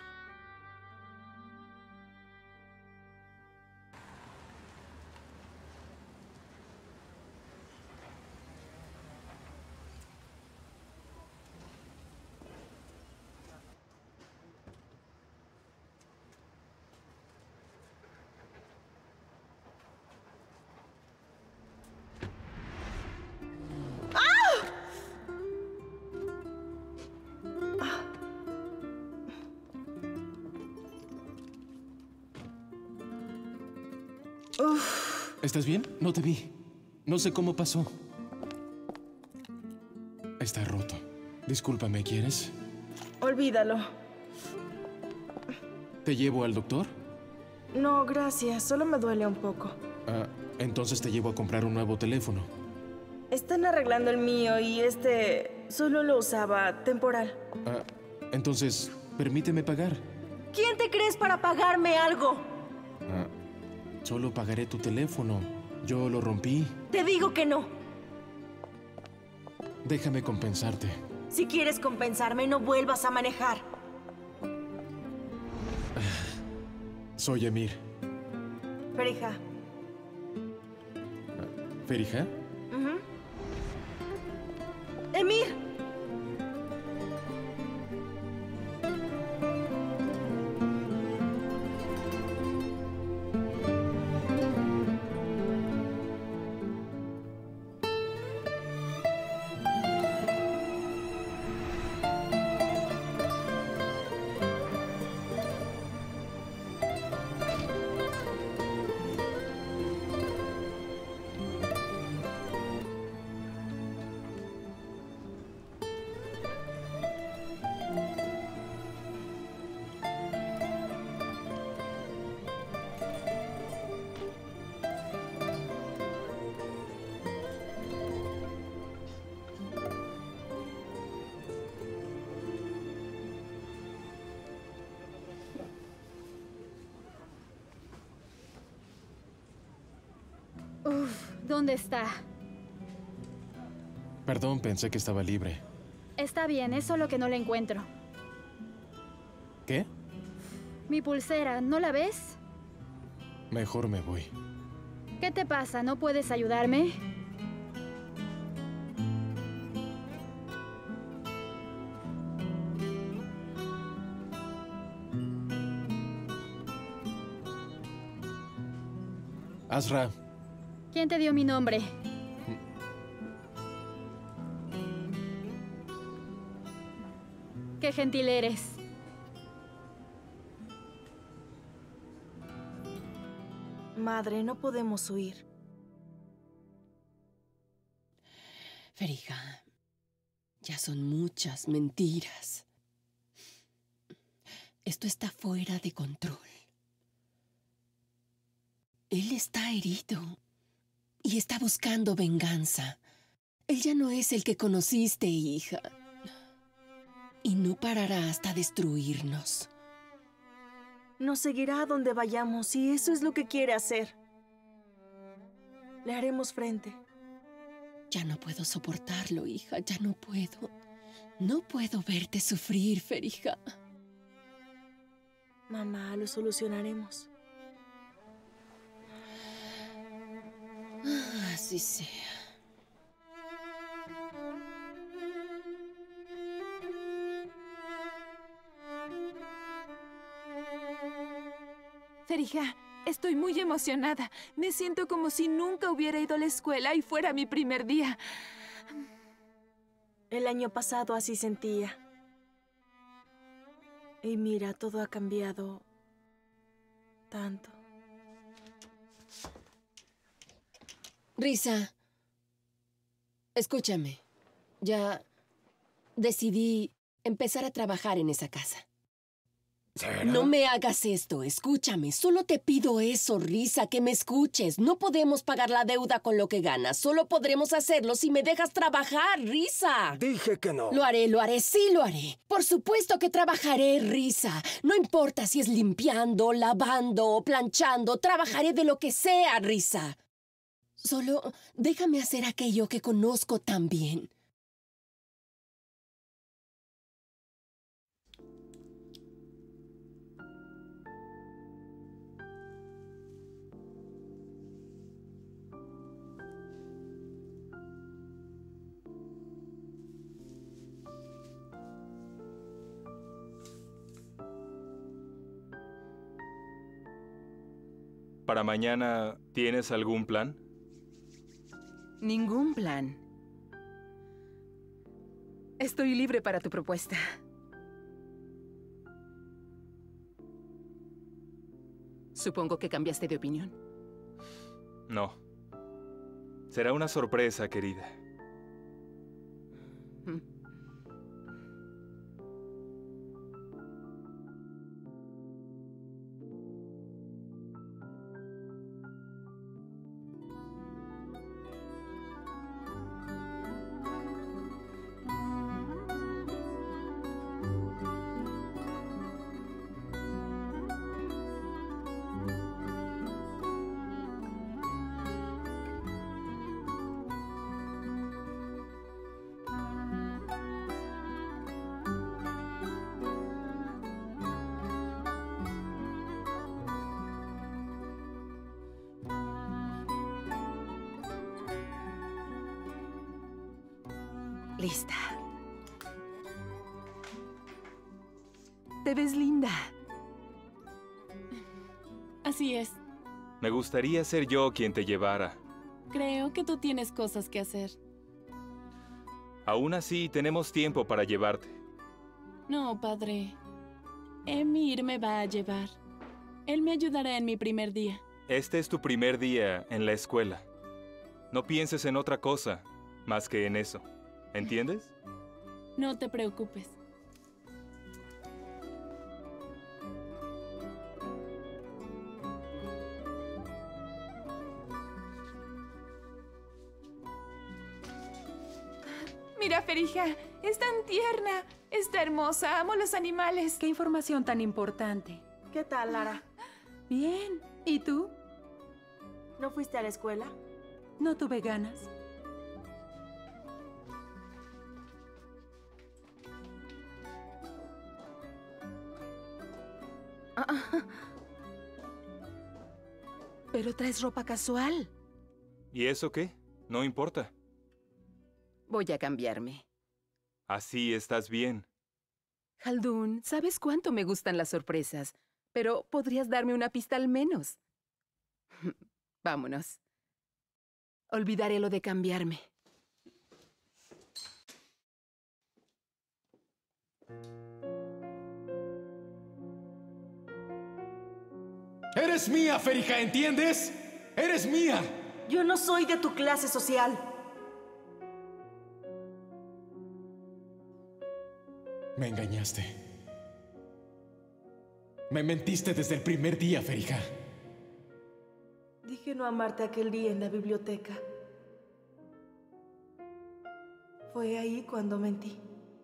¿Estás bien? No te vi. No sé cómo pasó. Está roto. Discúlpame, ¿quieres? Olvídalo. ¿Te llevo al doctor? No, gracias. Solo me duele un poco. Ah, entonces te llevo a comprar un nuevo teléfono. Están arreglando el mío y este solo lo usaba temporal. Ah, entonces, permíteme pagar. ¿Quién te crees para pagarme algo? Ah, solo pagaré tu teléfono. Yo lo rompí. Te digo que no. Déjame compensarte. Si quieres compensarme, no vuelvas a manejar. Soy Emir. Feriha. ¿Feriha? Uh-huh. ¡Emir! Uf, ¿dónde está? Perdón, pensé que estaba libre. Está bien, es solo que no la encuentro. ¿Qué? Mi pulsera, ¿no la ves? Mejor me voy. ¿Qué te pasa? ¿No puedes ayudarme? Azra. ¿Quién te dio mi nombre? Qué gentil eres. Madre, no podemos huir. Feriha, ya son muchas mentiras. Esto está fuera de control. Él está herido y está buscando venganza. Él ya no es el que conociste, hija. Y no parará hasta destruirnos. Nos seguirá a donde vayamos y eso es lo que quiere hacer. Le haremos frente. Ya no puedo soportarlo, hija. Ya no puedo. No puedo verte sufrir, Feriha. Mamá, lo solucionaremos. Así sea. Ferija, estoy muy emocionada. Me siento como si nunca hubiera ido a la escuela y fuera mi primer día. El año pasado así sentía. Y mira, todo ha cambiado tanto. Risa, escúchame. Ya decidí empezar a trabajar en esa casa. ¿Será? No me hagas esto, escúchame. Solo te pido eso, Risa, que me escuches. No podemos pagar la deuda con lo que ganas. Solo podremos hacerlo si me dejas trabajar, Risa. Dije que no. Lo haré, lo haré, sí lo haré. Por supuesto que trabajaré, Risa. No importa si es limpiando, lavando o planchando. Trabajaré de lo que sea, Risa. Solo déjame hacer aquello que conozco tan bien. ¿Para mañana tienes algún plan? Ningún plan. Estoy libre para tu propuesta. Supongo que cambiaste de opinión. No. Será una sorpresa, querida. Lista. Te ves linda. Así es. Me gustaría ser yo quien te llevara. Creo que tú tienes cosas que hacer. Aún así, tenemos tiempo para llevarte. No, padre. Emir me va a llevar. Él me ayudará en mi primer día. Este es tu primer día en la escuela. No pienses en otra cosa más que en eso. ¿Entiendes? No te preocupes. Mira, Ferija, es tan tierna, está hermosa, amo los animales. Qué información tan importante. ¿Qué tal, Lara? Bien. ¿Y tú? ¿No fuiste a la escuela? No tuve ganas. Pero traes ropa casual. ¿Y eso qué? No importa. Voy a cambiarme. Así estás bien. Haldun, ¿sabes cuánto me gustan las sorpresas? Pero podrías darme una pista al menos. Vámonos. Olvidaré lo de cambiarme. ¡Eres mía, Ferija! ¿Entiendes? ¡Eres mía! Yo no soy de tu clase social. Me engañaste. Me mentiste desde el primer día, Ferija. Dije no amarte aquel día en la biblioteca. Fue ahí cuando mentí.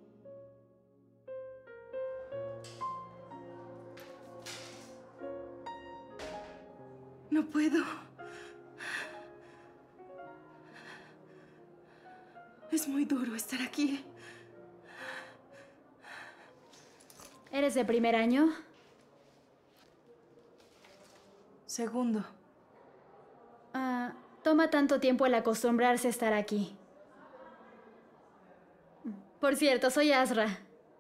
No puedo. Es muy duro estar aquí. ¿Eres de primer año? Segundo. Ah, toma tanto tiempo el acostumbrarse a estar aquí. Por cierto, soy Azra.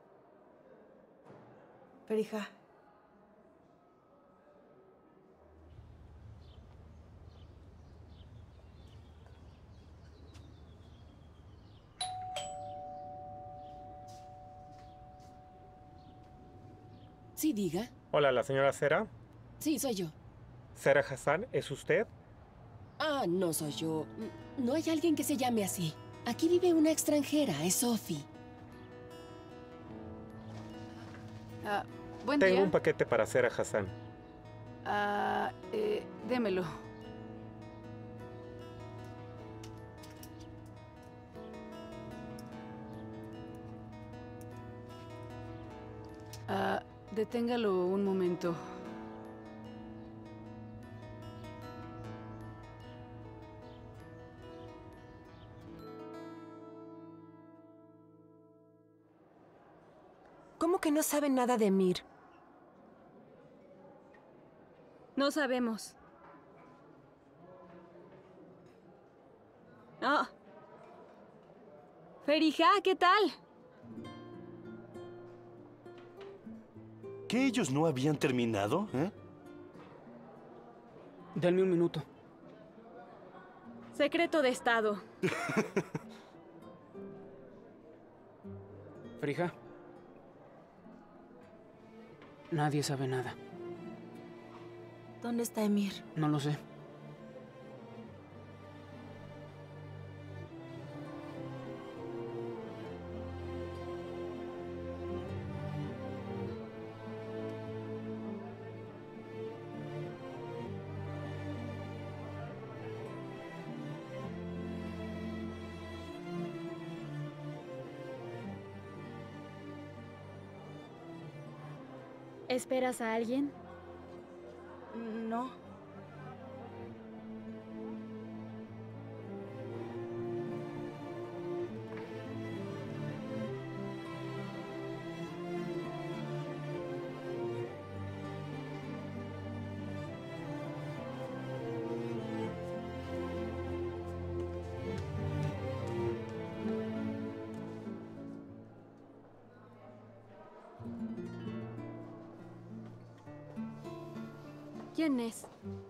Ferija. Sí, diga. Hola, ¿la señora Sera? Sí, soy yo. ¿Sera Hassan, es usted? Ah, no soy yo. No hay alguien que se llame así. Aquí vive una extranjera, es Sophie. Ah, buen Tengo día. un paquete para Sera Hassan. Ah, eh, démelo. Ah, deténgalo un momento. ¿Cómo que no saben nada de Emir? No sabemos. Ah. Ferija, ¿qué tal? ¿Que ellos no habían terminado? ¿Eh? Denme un minuto. Secreto de Estado. Ferija. Nadie sabe nada. ¿Dónde está Emir? No lo sé. ¿Esperas a alguien? No. ¿Quién es?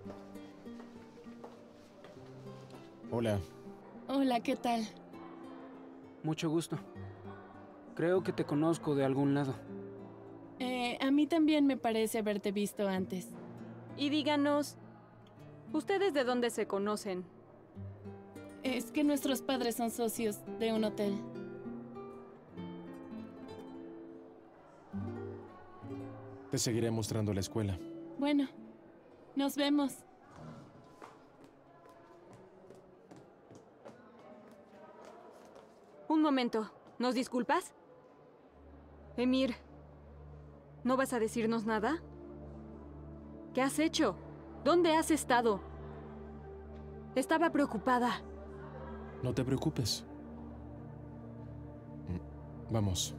Hola. Hola, ¿qué tal? Mucho gusto. Creo que te conozco de algún lado. Eh, a mí también me parece haberte visto antes. Y díganos, ¿ustedes de dónde se conocen? Es que nuestros padres son socios de un hotel. Te seguiré mostrando la escuela. Bueno, nos vemos. Un momento, ¿nos disculpas? Emir, ¿no vas a decirnos nada? ¿Qué has hecho? ¿Dónde has estado? Estaba preocupada. No te preocupes. Vamos.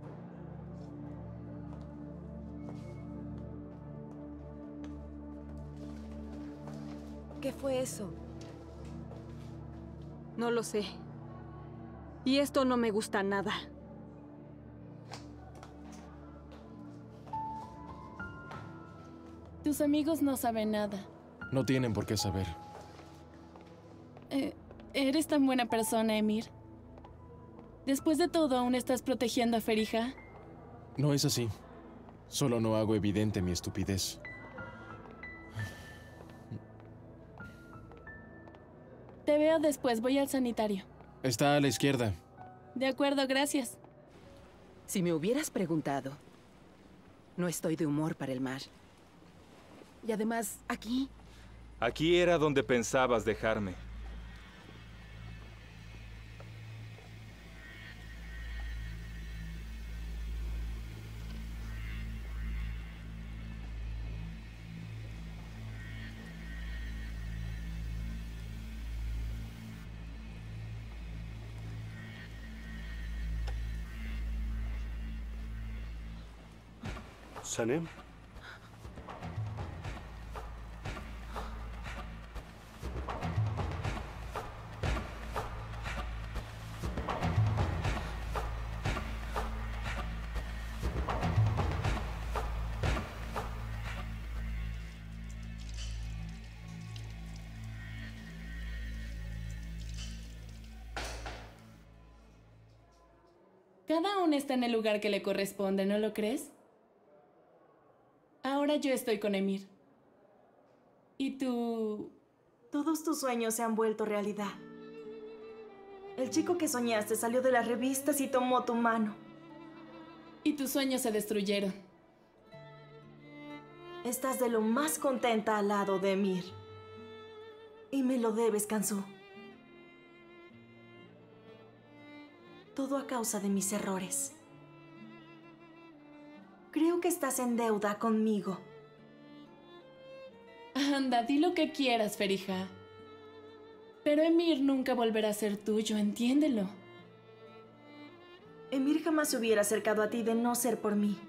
¿Qué fue eso? No lo sé. Y esto no me gusta nada. Tus amigos no saben nada. No tienen por qué saber. Eh, ¿Eres tan buena persona, Emir? Después de todo, ¿aún estás protegiendo a Ferija? No es así. Solo no hago evidente mi estupidez. Te veo después, voy al sanitario. Está a la izquierda. De acuerdo, gracias. Si me hubieras preguntado, no estoy de humor para el mar. Y además, aquí... Aquí era donde pensabas dejarme. ¿Sanem? Cada uno está en el lugar que le corresponde, ¿no lo crees? Ahora yo estoy con Emir. ¿Y tú? Todos tus sueños se han vuelto realidad. El chico que soñaste salió de las revistas y tomó tu mano. Y tus sueños se destruyeron. Estás de lo más contenta al lado de Emir. Y me lo debes, Kansu. Todo a causa de mis errores. Creo que estás en deuda conmigo. Anda, di lo que quieras, Ferija. Pero Emir nunca volverá a ser tuyo, entiéndelo. Emir jamás se hubiera acercado a ti de no ser por mí.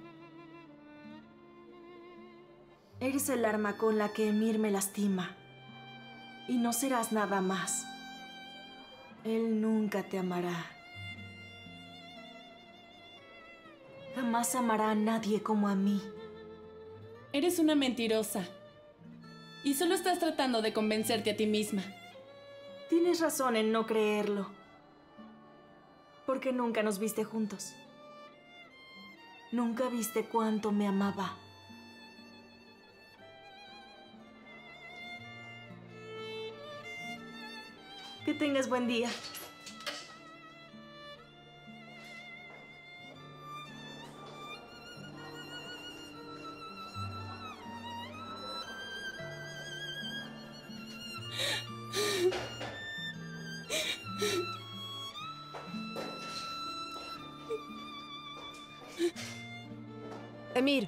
Eres el arma con la que Emir me lastima. Y no serás nada más. Él nunca te amará. Jamás amará a nadie como a mí. Eres una mentirosa. Y solo estás tratando de convencerte a ti misma. Tienes razón en no creerlo. Porque nunca nos viste juntos. Nunca viste cuánto me amaba. Que tengas buen día. Emir,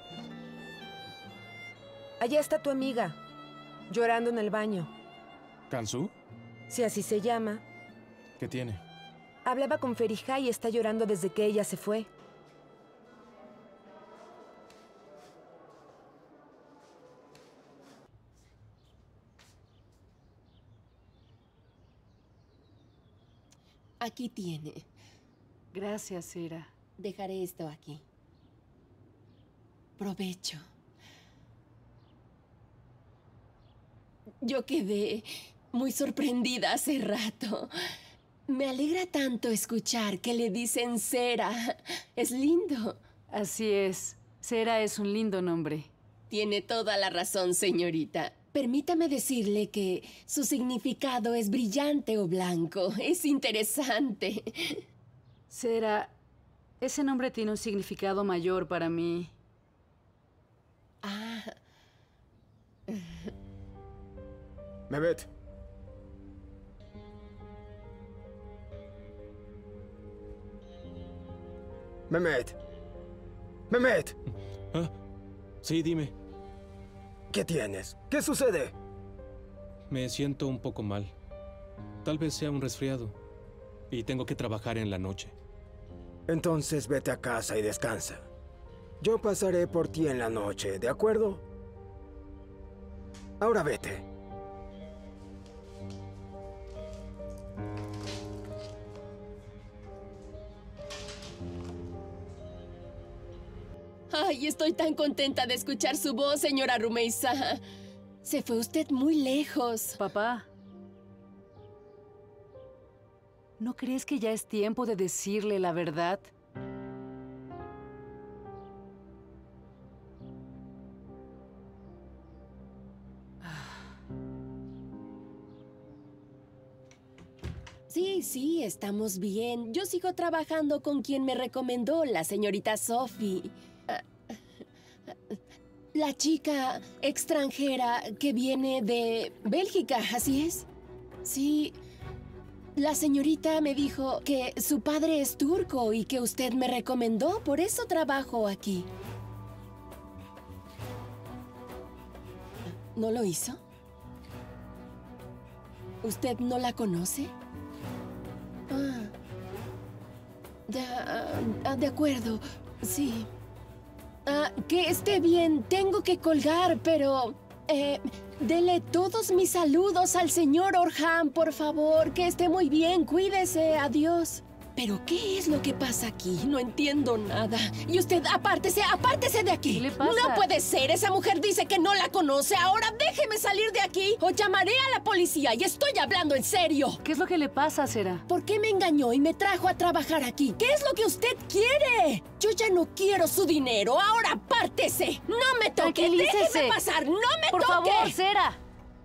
allá está tu amiga, llorando en el baño. ¿Kansu? Si así se llama. ¿Qué tiene? Hablaba con Ferija y está llorando desde que ella se fue. Aquí tiene. Gracias, Sera. Dejaré esto aquí. Provecho. Yo quedé muy sorprendida hace rato. Me alegra tanto escuchar que le dicen Sera. Es lindo. Así es. Sera es un lindo nombre. Tiene toda la razón, señorita. Permítame decirle que su significado es brillante o blanco. Es interesante. Sera, ese nombre tiene un significado mayor para mí. Ah. Mehmet. Mehmet. Mehmet. ¿Ah? Sí, dime. ¿Qué tienes? ¿Qué sucede? Me siento un poco mal. Tal vez sea un resfriado. Y tengo que trabajar en la noche. Entonces vete a casa y descansa. Yo pasaré por ti en la noche, ¿de acuerdo? Ahora vete. Ay, estoy tan contenta de escuchar su voz, señora Rumeysa. Se fue usted muy lejos. Papá. ¿No crees que ya es tiempo de decirle la verdad? Sí, sí, estamos bien. Yo sigo trabajando con quien me recomendó, la señorita Sophie. La chica extranjera que viene de Bélgica, ¿así es? Sí. La señorita me dijo que su padre es turco y que usted me recomendó, por eso trabajo aquí. ¿No lo hizo? ¿Usted no la conoce? Ah. Ya, ah, de acuerdo, sí. Ah, que esté bien, tengo que colgar, pero... Eh, dele todos mis saludos al señor Orhan, por favor. Que esté muy bien, cuídese, adiós. ¿Pero qué es lo que pasa aquí? No entiendo nada. Y usted, apártese, apártese de aquí. ¿Qué le pasa? No puede ser. Esa mujer dice que no la conoce. Ahora déjeme salir de aquí o llamaré a la policía. Y estoy hablando en serio. ¿Qué es lo que le pasa, Sera? ¿Por qué me engañó y me trajo a trabajar aquí? ¿Qué es lo que usted quiere? Yo ya no quiero su dinero. Ahora apártese. No me toque. Déjeme pasar. No me Por toque. Por favor, Sera.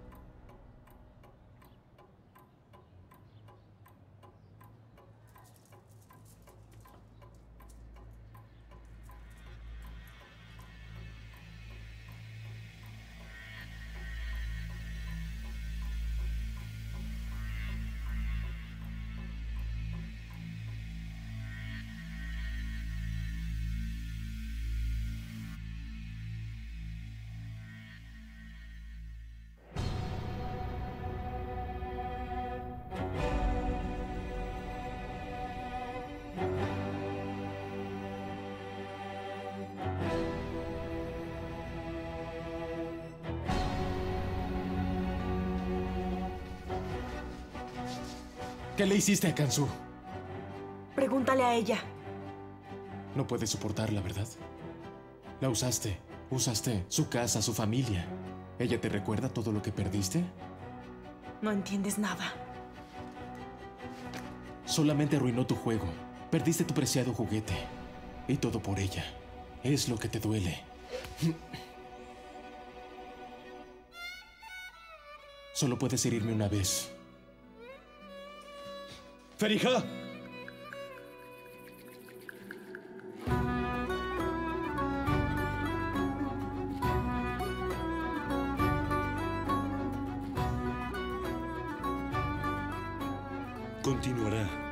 ¿Qué le hiciste a Kansu? Pregúntale a ella. No puedes soportarla, ¿verdad? La usaste. Usaste su casa, su familia. ¿Ella te recuerda todo lo que perdiste? No entiendes nada. Solamente arruinó tu juego. Perdiste tu preciado juguete. Y todo por ella. Es lo que te duele. Solo puedes herirme una vez. ¡Feriha! Continuará.